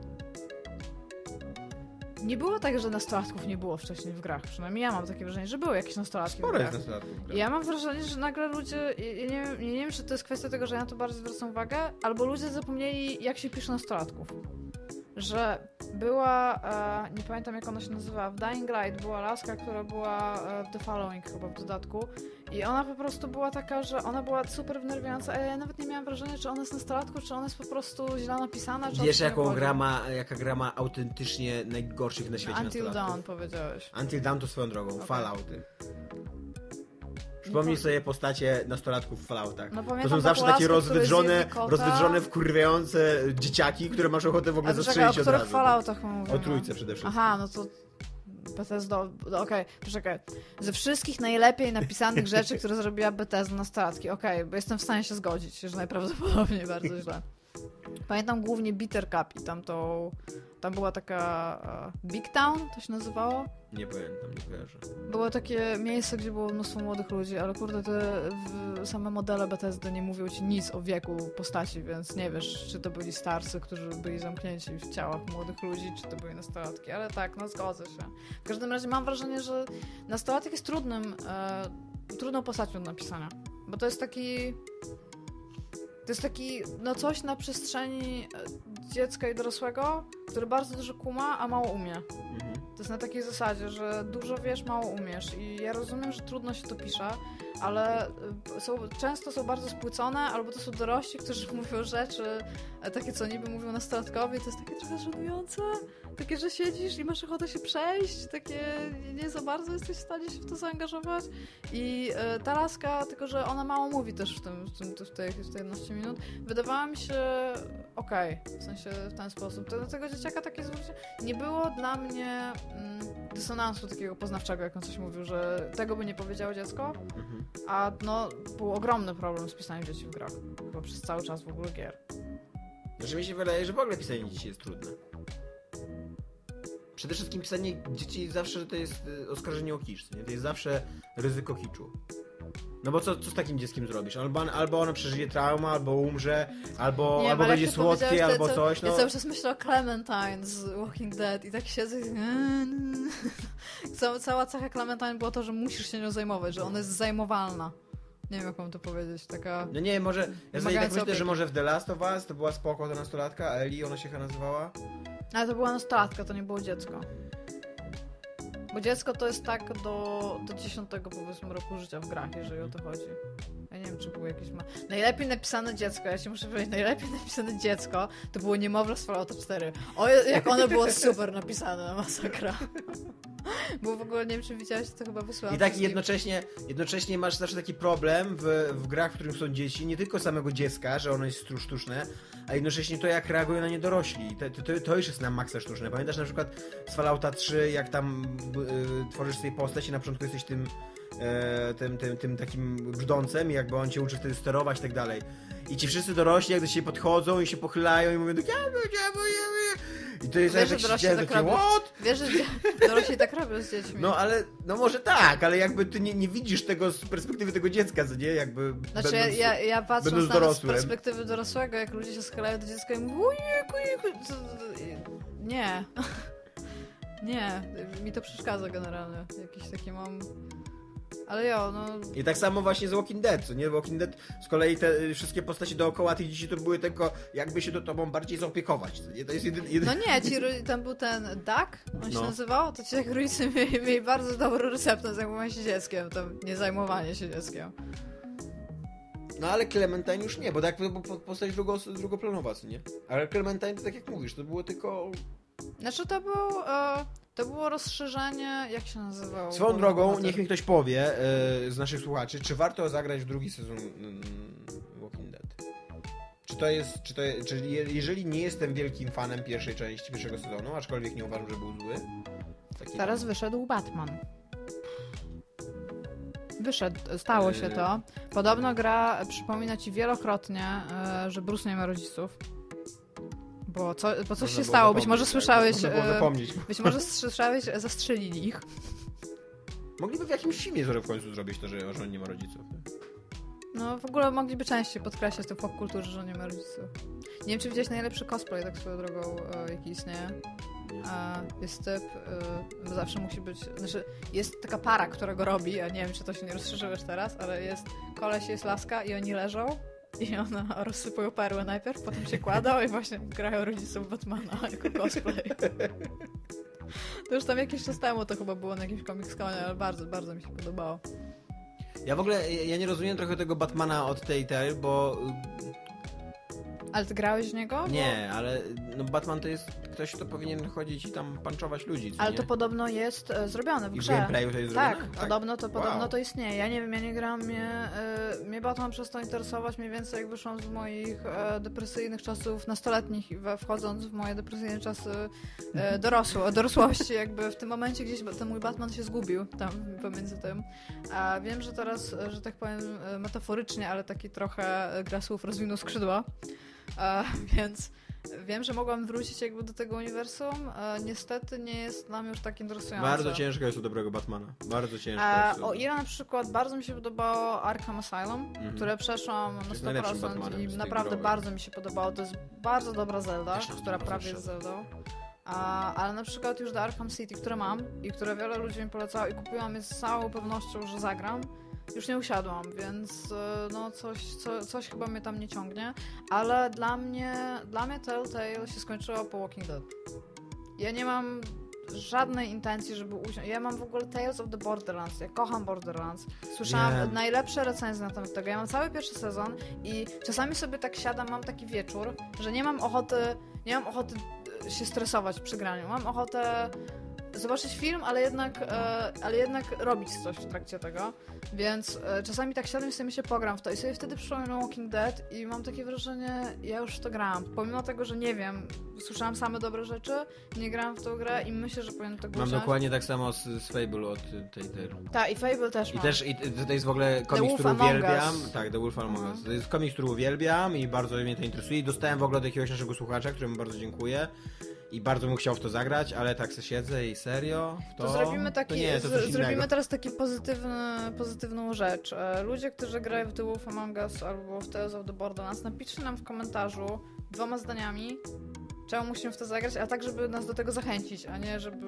nie było tak, że nastolatków nie było wcześniej w grach. Przynajmniej ja mam takie wrażenie, że były jakieś nastolatki Sporo w grach. jest nastolatków w grach. I ja mam wrażenie, że nagle ludzie, ja nie, wiem, nie wiem, czy to jest kwestia tego, że ja na to bardzo zwracam uwagę, albo ludzie zapomnieli, jak się pisze nastolatków. Że była, e, nie pamiętam jak ona się nazywa, w Dying Light była laska, która była e, w The Following chyba w dodatku i ona po prostu była taka, że ona była super wnerwiająca, a ja nawet nie miałam wrażenia, czy ona jest nastolatką, czy ona jest po prostu źle napisana, czy wiesz jaką gra ma, jaka gra ma autentycznie najgorszych na świecie Until nastolatków? Dawn powiedziałeś. Until Dawn to swoją drogą, okay. Fallouty. Przypomnij sobie postacie nastolatków w Falloutach. No, to są zawsze takie rozwydrzone, rozwydrzone, wkurwiające dzieciaki, które masz ochotę w ogóle zastrzelić od razu. O których Falloutach mówimy? O trójce przede wszystkim. Aha, no to Bethesda, okej, okay, poczekaj. Ze wszystkich najlepiej napisanych rzeczy, które zrobiła Bethesda nastolatki, okej, okay, bo jestem w stanie się zgodzić, że najprawdopodobniej bardzo źle. Pamiętam głównie Bitter Cup i tam to, tam była taka uh, Big Town, to się nazywało? Nie pamiętam, nie kojarzę. Było takie miejsce, gdzie było mnóstwo młodych ludzi, ale kurde, te w, same modele Bethesdy nie mówią ci nic o wieku postaci, więc nie wiesz, czy to byli starscy, którzy byli zamknięci w ciałach młodych ludzi, czy to byli nastolatki, ale tak, no zgodzę się. W każdym razie mam wrażenie, że nastolatek jest trudnym, e, trudną postacią do napisania, bo to jest taki... To jest taki, no coś na przestrzeni dziecka i dorosłego, który bardzo dużo kuma, a mało umie. Mhm. To jest na takiej zasadzie, że dużo wiesz, mało umiesz. I ja rozumiem, że trudno się to pisze, ale są, często są bardzo spłycone, albo to są dorośli, którzy mówią rzeczy takie, co niby mówią nastolatkowie, to jest takie trochę żenujące. Takie, że siedzisz i masz ochotę się przejść, takie nie za bardzo jesteś w stanie się w to zaangażować. I y, ta laska, tylko że ona mało mówi też w tym, w tym w tej, w tej jedenaście minut, wydawała mi się okej, okay, w sensie w ten sposób. To do tego dzieciaka takie zwrócenie nie było dla mnie mm, dysonansu takiego poznawczego, jak on coś mówił, że tego by nie powiedziało dziecko, mhm. a no był ogromny problem z pisaniem dzieci w grach, chyba przez cały czas w ogóle gier. Znaczy mi się wydaje, że w ogóle pisanie dzieci jest trudne. Przede wszystkim pisanie dzieci zawsze to jest oskarżenie o kicz, nie? To jest zawsze ryzyko kiczu. No bo co, co z takim dzieckiem zrobisz? Albo, albo ono przeżyje traumę, albo umrze, albo, nie, albo będzie słodkie, albo co, coś. No. Ja cały czas myślę o Clementine z Walking Dead i tak siedzę i cała, cała cecha Clementine była to, że musisz się nią zajmować, że ona jest zajmowalna. Nie wiem, jak mam to powiedzieć, taka... No nie, może... Ja sobie tak myślę, opieki. Że może w The Last of Us to była spoko ta nastolatka, a Ellie ona się chyba nazywała? Ale to była nastolatka, to nie było dziecko. Bo dziecko to jest tak do, do dziesiątego powiedzmy roku życia w grach, jeżeli o to chodzi. Ja nie wiem, czy było jakieś... Ma... Najlepiej napisane dziecko, ja ci muszę powiedzieć, najlepiej napisane dziecko to było niemowlę z Fallouta cztery. O, jak ono było super napisane, masakra. Bo w ogóle nie wiem, czy widziałeś, to chyba wysłałam. I tak jednocześnie, jednocześnie masz zawsze taki problem w, w grach, w którym są dzieci, nie tylko samego dziecka, że ono jest sztuczne, a jednocześnie to, jak reagują na nie dorośli. To, to, to już jest na maksa sztuczne. Pamiętasz na przykład z Fallouta trzy, jak tam y, tworzysz sobie postać i na początku jesteś tym, y, tym, tym, tym takim brzdącem i jakby on cię uczy wtedy sterować i tak dalej. I ci wszyscy dorośli jak do siebie podchodzą i się pochylają i mówią tak i to jest wiesz, jak że się tak takie, what? Wiesz, że dorośli tak robią z dziećmi. No ale, no może tak, ale jakby ty nie, nie widzisz tego z perspektywy tego dziecka, co nie? Jakby znaczy będąc, ja, ja patrzę na to z dorosłym. perspektywy dorosłego, jak ludzie się schylają do dziecka i mówią ojejku, ojejku. Nie. Nie, mi to przeszkadza generalnie. Jakiś taki mam Ale jo, no... I tak samo właśnie z Walking Dead, co nie? Walking Dead z kolei te wszystkie postaci dookoła tych dzieci to były tylko jakby się do tobą bardziej zaopiekować, co nie? To jest jedyny... jedyny... No nie, ci, tam był ten Duck, on się no. nazywał, to ci jak rodzice mieli, mieli bardzo dobrą receptę zajmowanie się dzieckiem, to nie zajmowanie się dzieckiem. No ale Clementine już nie, bo tak bo postać drugo, drugoplanowa, co nie? Ale Clementine to tak jak mówisz, to było tylko... Znaczy to było, e, to było rozszerzenie, jak się nazywało? Swoją drogą, niech mi ktoś powie e, z naszych słuchaczy, czy warto zagrać w drugi sezon mm, Walking Dead? Czy to jest, czy to jest, czy je, jeżeli nie jestem wielkim fanem pierwszej części, pierwszego sezonu, aczkolwiek nie uważam, że był zły. Taki Teraz tam... wyszedł Batman. Wyszedł, stało się to. Podobno gra przypomina ci wielokrotnie, e, że Bruce nie ma rodziców. Bo, co, bo coś Można się stało, być może tak, słyszałeś... można było zapomnieć. Być może słyszałeś, zastrzelili ich. Mogliby w jakimś filmie w końcu zrobić to, że, że on nie ma rodziców. No w ogóle mogliby częściej podkreślać to w popkulturze, że nie ma rodziców. Nie wiem, czy widziałeś najlepszy cosplay, tak swoją drogą, e, jaki istnieje. A jest typ, y, zawsze musi być, znaczy jest taka para, która go robi, a nie wiem, czy to się nie rozszerzyłeś teraz, ale jest koleś, jest laska i oni leżą i ona rozsypują perły najpierw, potem się kładą i właśnie grają rodziców Batmana jako cosplay. To już tam jakiś czas temu to chyba było na jakimś Comic-Conie, ale bardzo, bardzo mi się podobało. Ja w ogóle, ja nie rozumiem trochę tego Batmana od tej tej, bo... Ale ty grałeś w niego? Nie, bo... ale no Batman to jest ktoś, kto powinien chodzić i tam panczować ludzi, co ale nie? to podobno jest e, zrobione w I grze. w gameplayu to jest tak, zrobione? Tak, podobno to, wow. podobno to istnieje. Ja nie wiem, ja nie gram, mnie, y, mnie Batman przestał interesować mniej więcej jak wyszłam z moich e, depresyjnych czasów nastoletnich i we, wchodząc w moje depresyjne czasy e, dorosłe, dorosłości, jakby w tym momencie gdzieś ten mój Batman się zgubił tam pomiędzy tym. A wiem, że teraz, że tak powiem metaforycznie, ale taki trochę gra słów rozwinął skrzydła. E, więc wiem, że mogłam wrócić jakby do tego uniwersum. E, niestety nie jest dla mnie już tak interesujące. Bardzo ciężko jest u dobrego Batmana. Bardzo ciężko e, jest. O ile na przykład bardzo mi się podobało Arkham Asylum, mhm. które przeszłam na sto procent i naprawdę bardzo mi się podobało. To jest bardzo dobra Zelda, która prawie jest Zeldą. A, ale na przykład już do Arkham City, które mam i które wiele ludzi mi polecało i kupiłam je z całą pewnością, że zagram, już nie usiadłam, więc no coś, co, coś chyba mnie tam nie ciągnie, ale dla mnie, dla mnie Telltale się skończyło po Walking Dead. Ja nie mam żadnej intencji, żeby usiąść. Ja mam w ogóle Tales of the Borderlands, ja kocham Borderlands. Słyszałam yeah. najlepsze recenzje na temat tego. Ja mam cały pierwszy sezon i czasami sobie tak siadam, mam taki wieczór, że nie mam ochoty, nie mam ochoty się stresować przy graniu. Mam ochotę zobaczyć film, ale jednak, e, ale jednak robić coś w trakcie tego. Więc e, czasami tak siadam i sobie się pogram w to i sobie wtedy przypominam Walking Dead i mam takie wrażenie, ja już w to grałam. Pomimo tego, że nie wiem, słyszałam same dobre rzeczy, nie grałam w tą grę i myślę, że powinien tego Mam usiąść. dokładnie tak samo z, z Fable od tej tej. Tak, i Fable też I mam. też i to jest w ogóle komiks, który uwielbiam. Tak, The Wolf Among Us. To jest komiks, który uwielbiam i bardzo mnie to interesuje. I dostałem w ogóle od jakiegoś naszego słuchacza, któremu bardzo dziękuję. I bardzo bym chciał w to zagrać, ale tak se siedzę i serio w to... To zrobimy taki, to nie, to z, zrobimy teraz taką pozytywną rzecz. Ludzie, którzy grają w The Wolf Among Us albo w Tales of the Borderlands, napiszcie nam w komentarzu dwoma zdaniami, czemu musimy w to zagrać, a tak, żeby nas do tego zachęcić, a nie żeby...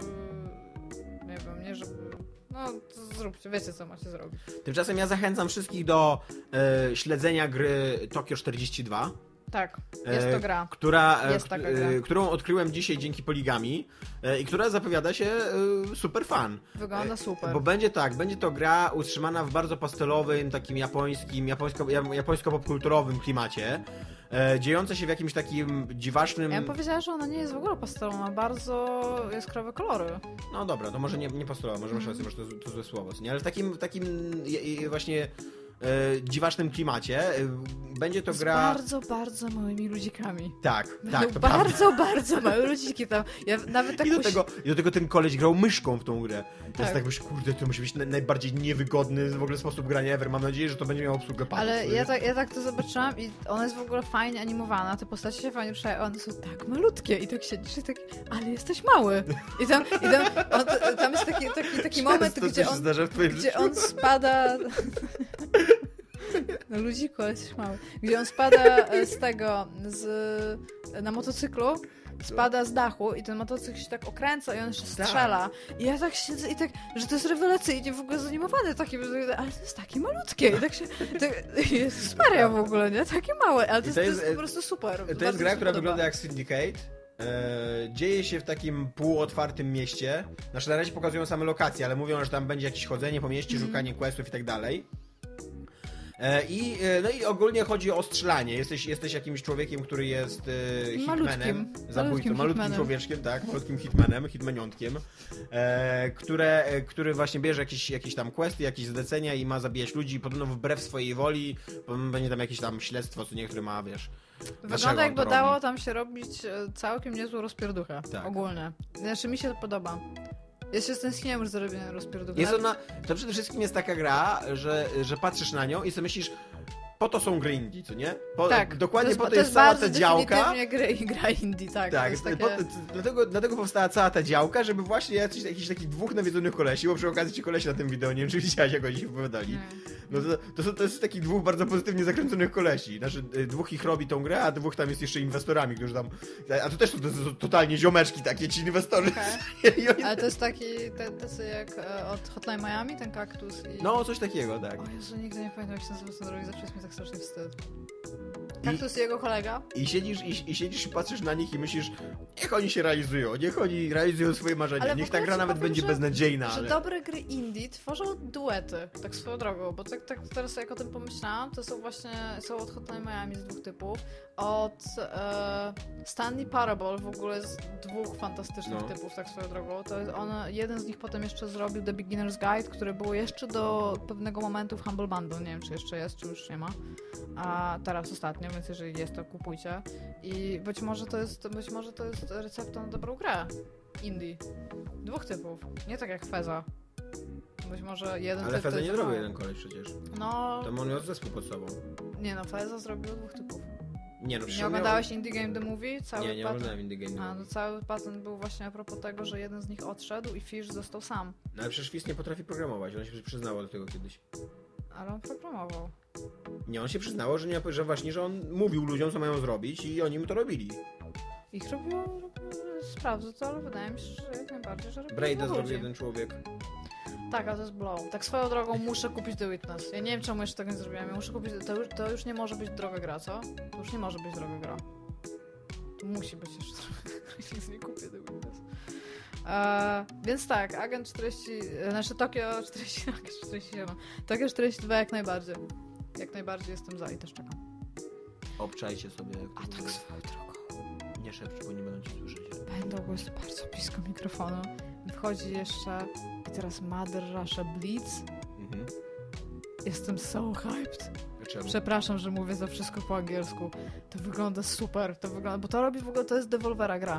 nie wiem, nie żeby... No, zróbcie, wiecie, co macie zrobić. Tymczasem ja zachęcam wszystkich do e, śledzenia gry Tokio czterdzieści dwa. Tak, jest to gra. Która, jest taka gra. Którą odkryłem dzisiaj dzięki Poligami i która zapowiada się super fan. Wygląda super. Bo będzie tak, będzie to gra utrzymana w bardzo pastelowym, takim japońskim, japońsko, japońsko-popkulturowym klimacie. Dziejące się w jakimś takim dziwacznym... Ja bym powiedziała, że ona nie jest w ogóle pastelowa, ma bardzo jaskrawe kolory. No dobra, to może nie, nie pastelowa, może masz rację, może to, to złe słowo, nie? Ale w takim, w takim właśnie... E, dziwacznym klimacie. E, będzie to z gra... bardzo, bardzo małymi ludzikami. Tak, tak. To bardzo, prawda. bardzo małe ludziki tam. Ja nawet tak I, do musi... tego, I do tego ten koleś grał myszką w tą grę. Tak. Więc tak myślę, kurde, to musi być na, najbardziej niewygodny w ogóle sposób grania ever. Mam nadzieję, że to będzie miało obsługę padów. Ale ja tak, ja tak to zobaczyłam i ona jest w ogóle fajnie animowana. Te postacie się fajnie ruszają, one są tak malutkie i tak siedzisz i tak, ale jesteś mały. I tam, i tam, on, tam jest taki, taki, taki moment, gdzie on, gdzie on spada... No ludziku, ale jesteś mały. Gdzie on spada z tego, z, na motocyklu spada z dachu i ten motocykl się tak okręca i on jeszcze strzela. I ja tak siedzę i tak, że to jest rewelacyjnie w ogóle zanimowane takie, ale to jest takie malutkie i tak się, tak, jest Maria w ogóle, nie? Takie małe, ale to, jest, to jest po prostu super. To jest gra, która wygląda jak Syndicate. Eee, dzieje się w takim półotwartym mieście. Znaczy na razie pokazują same lokacje, ale mówią, że tam będzie jakieś chodzenie po mieście, mm. szukanie questów i tak dalej. I, no i ogólnie chodzi o strzelanie. Jesteś, jesteś jakimś człowiekiem, który jest e, hitmanem, zabójcą, malutkim człowieczkiem, tak, malutkim hitmanem, hitmaniątkiem, e, które, e, który właśnie bierze jakieś, jakieś tam questy, jakieś zlecenia i ma zabijać ludzi, podobno wbrew swojej woli, będzie tam jakieś tam śledztwo, co niektóre ma, wiesz. Wygląda jakby dało tam się robić całkiem niezłą rozpierduchę, tak. Ogólnie. Znaczy mi się to podoba. Ja się stęskniłem już zrobienia rozpierduchy. Jest ona, to przede wszystkim jest taka gra, że, że patrzysz na nią i sobie myślisz, po to są gry indie, co nie? Po, tak. Dokładnie to jest, po to, to jest, jest cała ta działka. To jest gra indie, tak. Tak, to takie... po, dlatego, dlatego powstała cała ta działka, żeby właśnie jakichś, jakichś takich dwóch nawiedzonych kolesi, bo przy okazji ci kolesi na tym wideo, nie wiem czy widziałaś, jak oni się wypowiadali. No to, to, są, to jest takich dwóch bardzo pozytywnie zakręconych kolesi. Znaczy, dwóch ich robi tą grę, a dwóch tam jest jeszcze inwestorami, którzy tam... A to też to, to, to totalnie ziomeczki takie, ci inwestorzy. Okay. oni... Ale to jest taki, te, tacy jak e, od Hotline Miami, ten kaktus i... No, coś takiego, tak. O Jezu, nigdy nie pamiętam, jak się nazywa ten drogi, zawsze jest mi tak strasznie wstyd. Kaktus i jego kolega. I siedzisz i, i siedzisz i patrzysz na nich i myślisz, niech oni się realizują, niech oni realizują swoje marzenia, ale niech ta gra nawet powiem, będzie że, beznadziejna. Że ale... dobre gry indie tworzą duety, tak swoją drogą, bo tak, tak teraz jak o tym pomyślałam, to są właśnie, są od Hotline Miami z dwóch typów, od e, Stanley Parable w ogóle z dwóch fantastycznych no. typów, tak swoją drogą. To jest on, jeden z nich potem jeszcze zrobił The Beginner's Guide, który był jeszcze do pewnego momentu w Humble Bundle, nie wiem czy jeszcze jest, czy już nie ma, a teraz ostatnio, więc jeżeli jest, to kupujcie. I być może to jest, być może to jest recepta na dobrą grę indie. Dwóch typów. Nie tak jak Feza. Być może jeden Ale typ... Feza nie zrobił jeden koleś przecież. No... To on miał zespół pod sobą. Nie no, Feza zrobił dwóch typów. Nie no, Nie oglądałeś miał... Indie Game The Movie? Cały nie, nie patent... oglądałem Indie Game The Movie. A, no cały patent był właśnie a propos tego, że jeden z nich odszedł i Fish został sam. No ale przecież Fish nie potrafi programować, on się przyznało do tego kiedyś. Ale on programował. Nie, on się przyznało, że, nie, że właśnie, że on mówił ludziom, co mają zrobić i oni mu to robili. Ich robiło, robiło sprawdzę to, ale wydaje mi się, że jak najbardziej, że robiło Braida zrobił jeden człowiek. Tak, ale to jest Blow. Tak swoją drogą muszę kupić The Witness. Ja nie wiem, czemu jeszcze tego nie zrobiłam. Ja muszę kupić... To już, to już nie może być droga gra, co? To już nie może być droga gra. To musi być jeszcze droga gra. Nic nie kupię The Witness. Eee, więc tak, Agent czterdzieści... Znaczy Tokio czterdzieści... czterdzieści siedem. Tokio czterdzieści dwa jak najbardziej. Jak najbardziej jestem za i też czekam. Obczajcie sobie. A tak swoją drogą. Nie szepcz, bo nie będą cię słyszeć. Będą, bo jest bardzo blisko mikrofonu. Wchodzi jeszcze i teraz Mother Russia Blitz. Mhm. Jestem so hyped. Dlaczego? Przepraszam, że mówię za wszystko po angielsku. To wygląda super. To wygląda, bo to robi w ogóle, to jest Devolvera gra.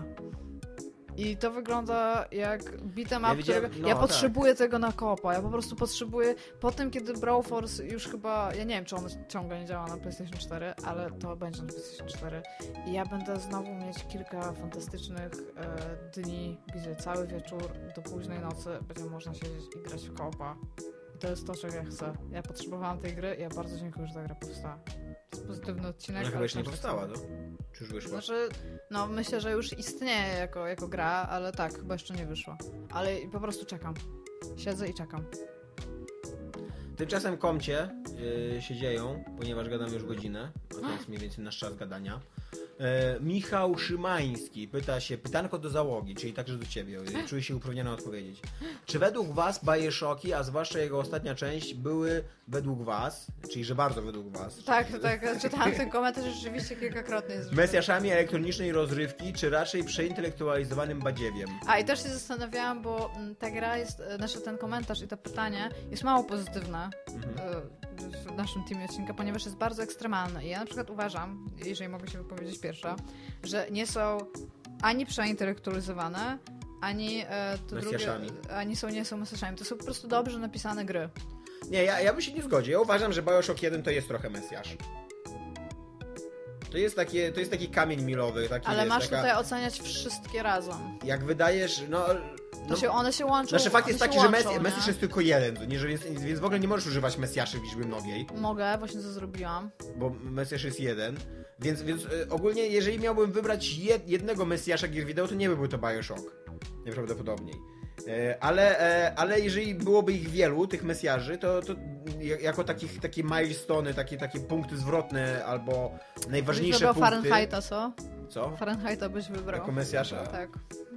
I to wygląda jak beat'em up, ja, którego... no, ja potrzebuję tak. tego na kopa. Ja po prostu potrzebuję... Po tym, kiedy Brawl Force już chyba... Ja nie wiem, czy on ciągle nie działa na PlayStation cztery, ale to będzie na PlayStation cztery. I ja będę znowu mieć kilka fantastycznych e, dni, gdzie cały wieczór do późnej nocy będzie można siedzieć i grać w kopa. I to jest to, czego ja chcę. Ja potrzebowałam tej gry i ja bardzo dziękuję, że ta gra powstała. To jest pozytywny odcinek. No chyba jeszcze nie powstała, to? Czy już wyszła? Znaczy, no myślę, że już istnieje jako, jako gra, ale tak, chyba jeszcze nie wyszła. Ale po prostu czekam. Siedzę i czekam. Tymczasem komcie yy, się dzieją, ponieważ gadam już godzinę, a to jest mniej więcej nasz czas gadania. E, Michał Szymański pyta się, pytanko do załogi, czyli także do ciebie, czuję się uprawniony odpowiedzieć. Czy według was Bioshocki, a zwłaszcza jego ostatnia część, były według was, czyli że bardzo według was? Tak, czy... tak, czytałam ten komentarz rzeczywiście kilkakrotnie. Jest Mesjaszami elektronicznej rozrywki, czy raczej przeintelektualizowanym badziewiem? A i też się zastanawiałam, bo ta gra jest, znaczy ten komentarz i to pytanie jest mało pozytywne. Mhm. w naszym teamie odcinka, ponieważ jest bardzo ekstremalny. I ja na przykład uważam, jeżeli mogę się wypowiedzieć pierwsza, że nie są ani przeintelektualizowane, ani e, to drugie, ani są, nie są mesjaszami. To są po prostu dobrze napisane gry. Nie, ja, ja bym się nie zgodził. Ja uważam, że Bioshock jeden to jest trochę mesjasz. To jest, takie, to jest taki kamień milowy. Taki, ale wiesz, masz taka... tutaj oceniać wszystkie razem. Jak wydajesz, no... To no, się, one się łączą. Znaczy fakt jest taki, że łączą, Mesjasz jest tylko jeden, nie, że więc, więc w ogóle nie możesz używać Mesjaszy w liczbie mnogiej. Mogę, właśnie to zrobiłam. Bo Mesjasz jest jeden. Więc, więc y, ogólnie, jeżeli miałbym wybrać jed, jednego Mesjasza gier wideo, to nie byłby to BioShock. Najprawdopodobniej. Y, ale, y, ale jeżeli byłoby ich wielu, tych Mesjarzy, to, to jako takich, takie milestone'y, takie, takie punkty zwrotne, albo najważniejsze byś wybrał punkty... Fahrenheita, co? Co? Fahrenheita byś wybrał. Jako Mesjasza? Tak.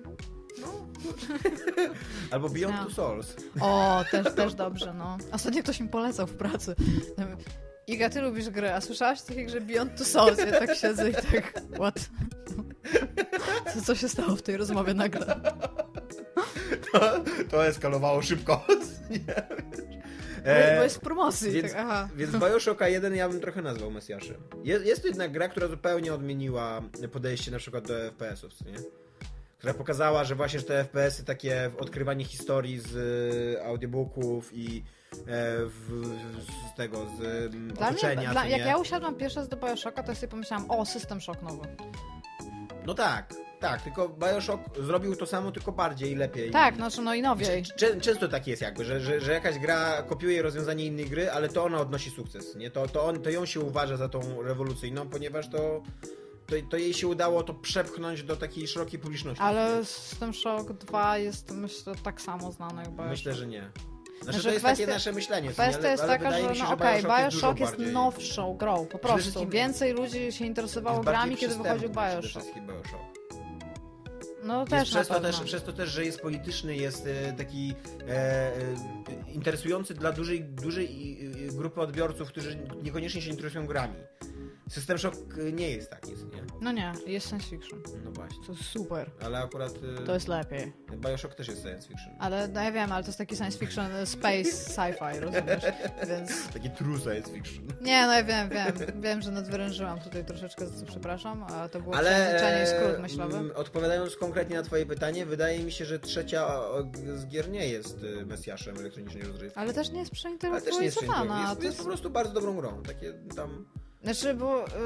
Albo Beyond No. Two Souls. O, też, też dobrze, no. Ostatnio ktoś mi polecał w pracy. Iga, ty lubisz gry, a słyszałaś takiej grze Beyond Two Souls? Ja tak siedzę i tak, what? Co, co się stało w tej rozmowie nagle? To, to eskalowało szybko. Nie. Bo, bo jest w promocji. Więc, tak, aha. więc BioShocka jeden ja bym trochę nazwał Mesjaszem. Jest, jest to jednak gra, która zupełnie odmieniła podejście na przykład do F P S ów, co nie? Która pokazała, że właśnie że te F P S y, takie odkrywanie historii z y, audiobooków i e, w, z tego, z y, Dla otoczenia, mnie, dla, co jak nie? ja usiadłam pierwszy raz do BioShocka, to sobie pomyślałam, o, System Shock nowy. No tak, tak, tylko BioShock zrobił to samo, tylko bardziej i lepiej. Tak, znaczy no i nowiej. Czę- czę- Często tak jest jakby, że, że, że jakaś gra kopiuje rozwiązanie innej gry, ale to ona odnosi sukces, nie? To, to, on, to ją się uważa za tą rewolucyjną, ponieważ to, to, to jej się udało to przepchnąć do takiej szerokiej publiczności. Ale System Shock dwa jest, myślę, tak samo znany jak BioShock. Myślę, że nie. Znaczy, Znaczy, to jest kwestia- takie nasze myślenie, co nie? Kwestia ale, jest ale taka, wydaje że mi się, no że okej, BioShock, BioShock jest, jest, dużo nowszą grą, po prostu. wszystkim- Więcej ludzi się interesowało jest bardziej grami, kiedy wychodził przystępny przede BioShock. wszystkim BioShock. No Jest też na przez, to pewno. też, przez to też, że jest polityczny, jest e, taki e, e, interesujący dla dużej, dużej e, grupy odbiorców, którzy niekoniecznie się interesują grami. System Shock nie jest taki, nie? No nie, jest science fiction. No właśnie. To jest super. Ale akurat e, To jest lepiej. BioShock też jest science fiction. Ale no ja wiem, ale to jest taki science fiction, e, space, sci-fi, rozumiesz? Więc... Taki true science fiction. Nie, no ja wiem, wiem. Wiem, że nadwyrężyłam tutaj troszeczkę, za co przepraszam, a to było Ale przejęzyczenie i skrót e, myślowy. m, odpowiadając konkretnie na twoje pytanie, wydaje mi się, że trzecia o, z gier nie jest e, Mesjaszem elektronicznej rozrywki. Ale też nie jest Ale też nie jest przeintelektualizowana. jest, To jest po prostu bardzo dobrą grą. Takie tam... Znaczy, bo... Y...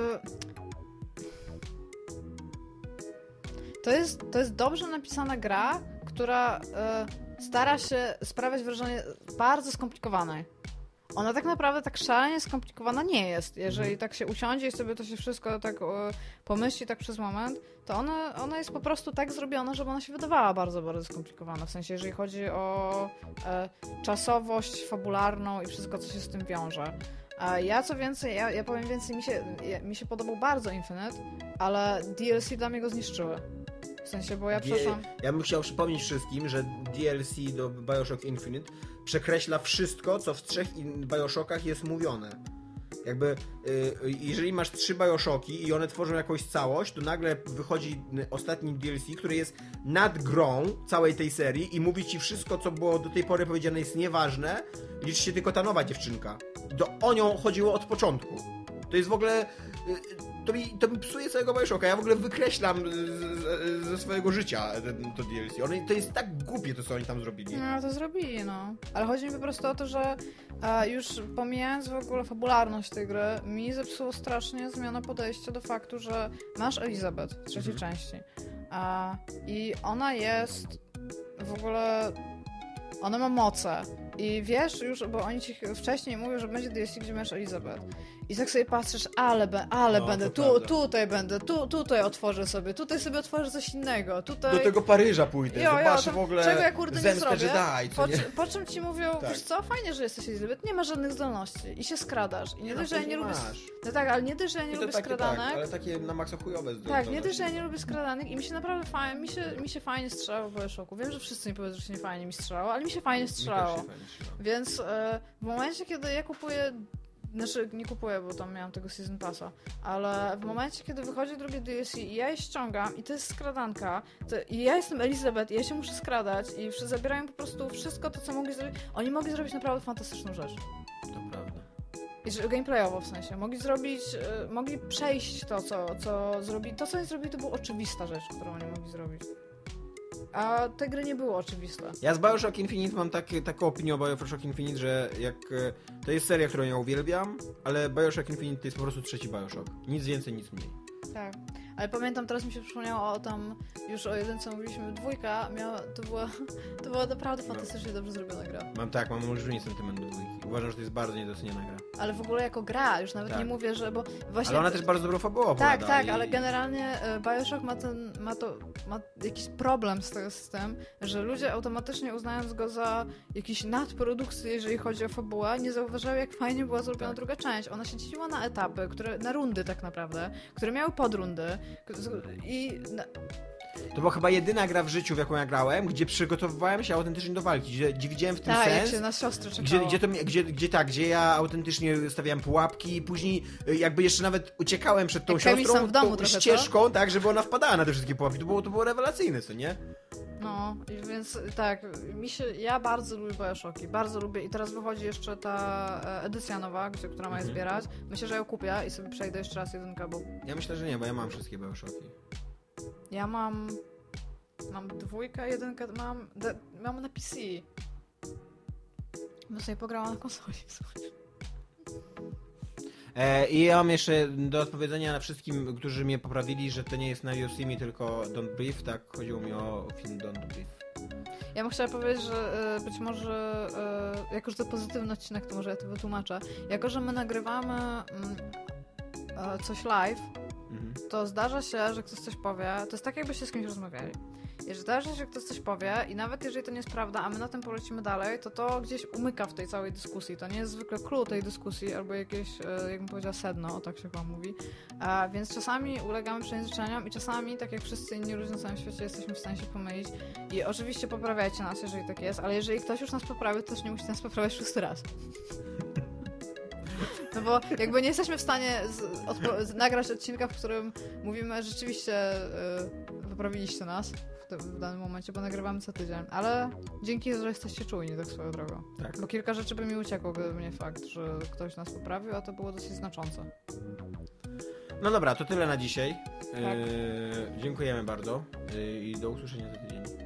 To jest, to jest dobrze napisana gra, która y, stara się sprawiać wrażenie bardzo skomplikowanej. Ona tak naprawdę tak szalenie skomplikowana nie jest. Jeżeli tak się usiądzie i sobie to się wszystko tak y, pomyśli tak przez moment, to ona, ona jest po prostu tak zrobiona, żeby ona się wydawała bardzo, bardzo skomplikowana. W sensie, jeżeli chodzi o y, czasowość fabularną i wszystko, co się z tym wiąże. A ja co więcej, ja, ja powiem więcej, mi się, ja, mi się podobał bardzo Infinite, ale D L C dla mnie go zniszczyły. W sensie, bo ja przeszłam... Ja bym chciał przypomnieć wszystkim, że D L C do BioShock Infinite przekreśla wszystko, co w trzech in- BioShockach jest mówione. Jakby, y, jeżeli masz trzy BioShocki i one tworzą jakąś całość, to nagle wychodzi ostatni D L C, który jest nad grą całej tej serii i mówi ci wszystko, co było do tej pory powiedziane jest nieważne, liczy się tylko ta nowa dziewczynka. To o nią chodziło od początku. To jest w ogóle... Y, to mi, to mi psuje całego BioShocka. Ja w ogóle wykreślam z, z, ze swojego życia ten, to D L C. One, to jest tak głupie to, co oni tam zrobili. No, to zrobili, no. Ale chodzi mi po prostu o to, że e, już pomijając w ogóle fabularność tej gry, mi zepsuło strasznie zmiana podejścia do faktu, że masz Elizabeth w trzeciej Mhm. części. E, I ona jest w ogóle... Ona ma moce. I wiesz już, bo oni ci wcześniej mówią, że będzie D L C, gdzie masz Elizabeth. I tak sobie patrzysz, ale, be, ale No, będę, to tu, prawda. tutaj będę, tu, tutaj otworzę sobie, tutaj sobie otworzę coś innego, tutaj... Do tego Paryża pójdę, Jo, jo, zobaczę to w ogóle czego ja kurde nie zemstę zrobię, Jedi, co po, nie? czy- po czym ci mówią, Tak. wiesz co, fajnie, że jesteś Elizabeth, nie ma żadnych zdolności i się skradasz. I nie No, dość, że ja nie lubię... masz. No tak, ale nie dość, że ja nie I to lubię takie, skradanek. tak, ale takie na maksa chujowe zdolności. Tak, nie dość, że ja nie lubię skradanek i mi się naprawdę fajnie, mi się, mi się fajnie strzelało w BioShocku. Wiem, że wszyscy mi powiedzą, że się nie fajnie mi strzelało, ale mi się fajnie Mi też się strzelało. fajnie strzelało. Więc e, w momencie, kiedy ja kupuję, znaczy nie kupuję, bo tam miałam tego Season Passa, ale w momencie, kiedy wychodzi drugie D L C i ja je ściągam i to jest skradanka, to, i ja jestem Elizabeth i ja się muszę skradać i wszy- zabierają po prostu wszystko to, co mogli zrobić. Oni mogli zrobić naprawdę fantastyczną rzecz. To prawda. I że- gameplayowo w sensie. Mogli zrobić, e, mogli przejść to, co, co zrobili. To, co oni zrobili, to była oczywista rzecz, którą oni mogli zrobić. A te gry nie były oczywiste. Ja z BioShock Infinite mam takie, taką opinię o BioShock Infinite, że jak e, to jest seria, którą ja uwielbiam, ale BioShock Infinite to jest po prostu trzeci BioShock. Nic więcej, nic mniej. Tak. A Ale pamiętam, teraz mi się przypomniało o tam, już o jedynce mówiliśmy, dwójka miała, to była, to była naprawdę fantastycznie no. dobrze zrobiona gra. Mam tak, mam olbrzymi sentyment do dwójki. Uważam, że to jest bardzo niedoceniana gra. Ale w ogóle jako gra, już nawet tak. nie mówię, że, bo właśnie... Ale ona też bardzo dobrą fabułę Tak, tak, i... ale generalnie Bioshock ma ten, ma to, ma jakiś problem z, tego, z tym, że ludzie automatycznie uznając go za jakiś nadprodukcję, jeżeli chodzi o fabułę, nie zauważają, jak fajnie była zrobiona tak. druga część. Ona się dzieliła na etapy, które, na rundy tak naprawdę, które miały podrundy i... Na... To była chyba jedyna gra w życiu, w jaką ja grałem, gdzie przygotowywałem się autentycznie do walki, gdzie, gdzie widziałem w tym tak, sens. Jak się na siostrę czekało. Gdzie, gdzie, to, gdzie, gdzie tak, gdzie ja autentycznie stawiałem pułapki i później jakby jeszcze nawet uciekałem przed tą jak siostrą w domu tą trochę, ścieżką, co? tak, żeby ona wpadała na te wszystkie pułapki. To było, to było rewelacyjne, co nie? No, i więc tak, mi się, ja bardzo lubię Bioshocki, bardzo lubię i teraz wychodzi jeszcze ta edycja nowa, gdzie, która ma je mhm. zbierać. Myślę, że ją kupię i sobie przejdę jeszcze raz jedynkę, bo... Ja myślę, że nie, bo ja mam wszystkie Bioshocki. Ja mam... Mam dwójkę, jedynkę, mam... De, mam na P C. Bo sobie pograłam na konsoli. E, I ja mam jeszcze do odpowiedzenia na wszystkim, którzy mnie poprawili, że to nie jest na Yosemite, tylko Don't Breathe, tak? Chodziło mi o film Don't Breathe. Ja bym chciała powiedzieć, że y, być może, y, jako że to pozytywny odcinek, to może ja to wytłumaczę. Jako, że my nagrywamy y, y, coś live, mhm. to zdarza się, że ktoś coś powie, to jest tak, jakbyście z kimś rozmawiali. Jeżeli zdarza się, że ktoś coś powie i nawet jeżeli to nie jest prawda, a my na tym polecimy dalej, to to gdzieś umyka w tej całej dyskusji. To nie jest zwykle clue tej dyskusji albo jakieś, jak bym powiedziała, sedno, o tak się chyba mówi. A, więc czasami ulegamy przejęzyczeniom i czasami, tak jak wszyscy inni ludzie na całym świecie, jesteśmy w stanie się pomylić. I oczywiście poprawiajcie nas, jeżeli tak jest, ale jeżeli ktoś już nas poprawi, to też nie musi nas poprawiać szósty raz. No bo jakby nie jesteśmy w stanie z, odpo- z, nagrać odcinka, w którym mówimy, rzeczywiście yy, poprawiliście nas w, w danym momencie, bo nagrywamy co tydzień, ale dzięki, że jesteście czujni tak swoją drogą. Tak. Bo kilka rzeczy by mi uciekło, gdyby nie fakt, że ktoś nas poprawił, a to było dosyć znaczące. No dobra, to tyle na dzisiaj. Tak. Yy, dziękujemy bardzo yy, i do usłyszenia za tydzień.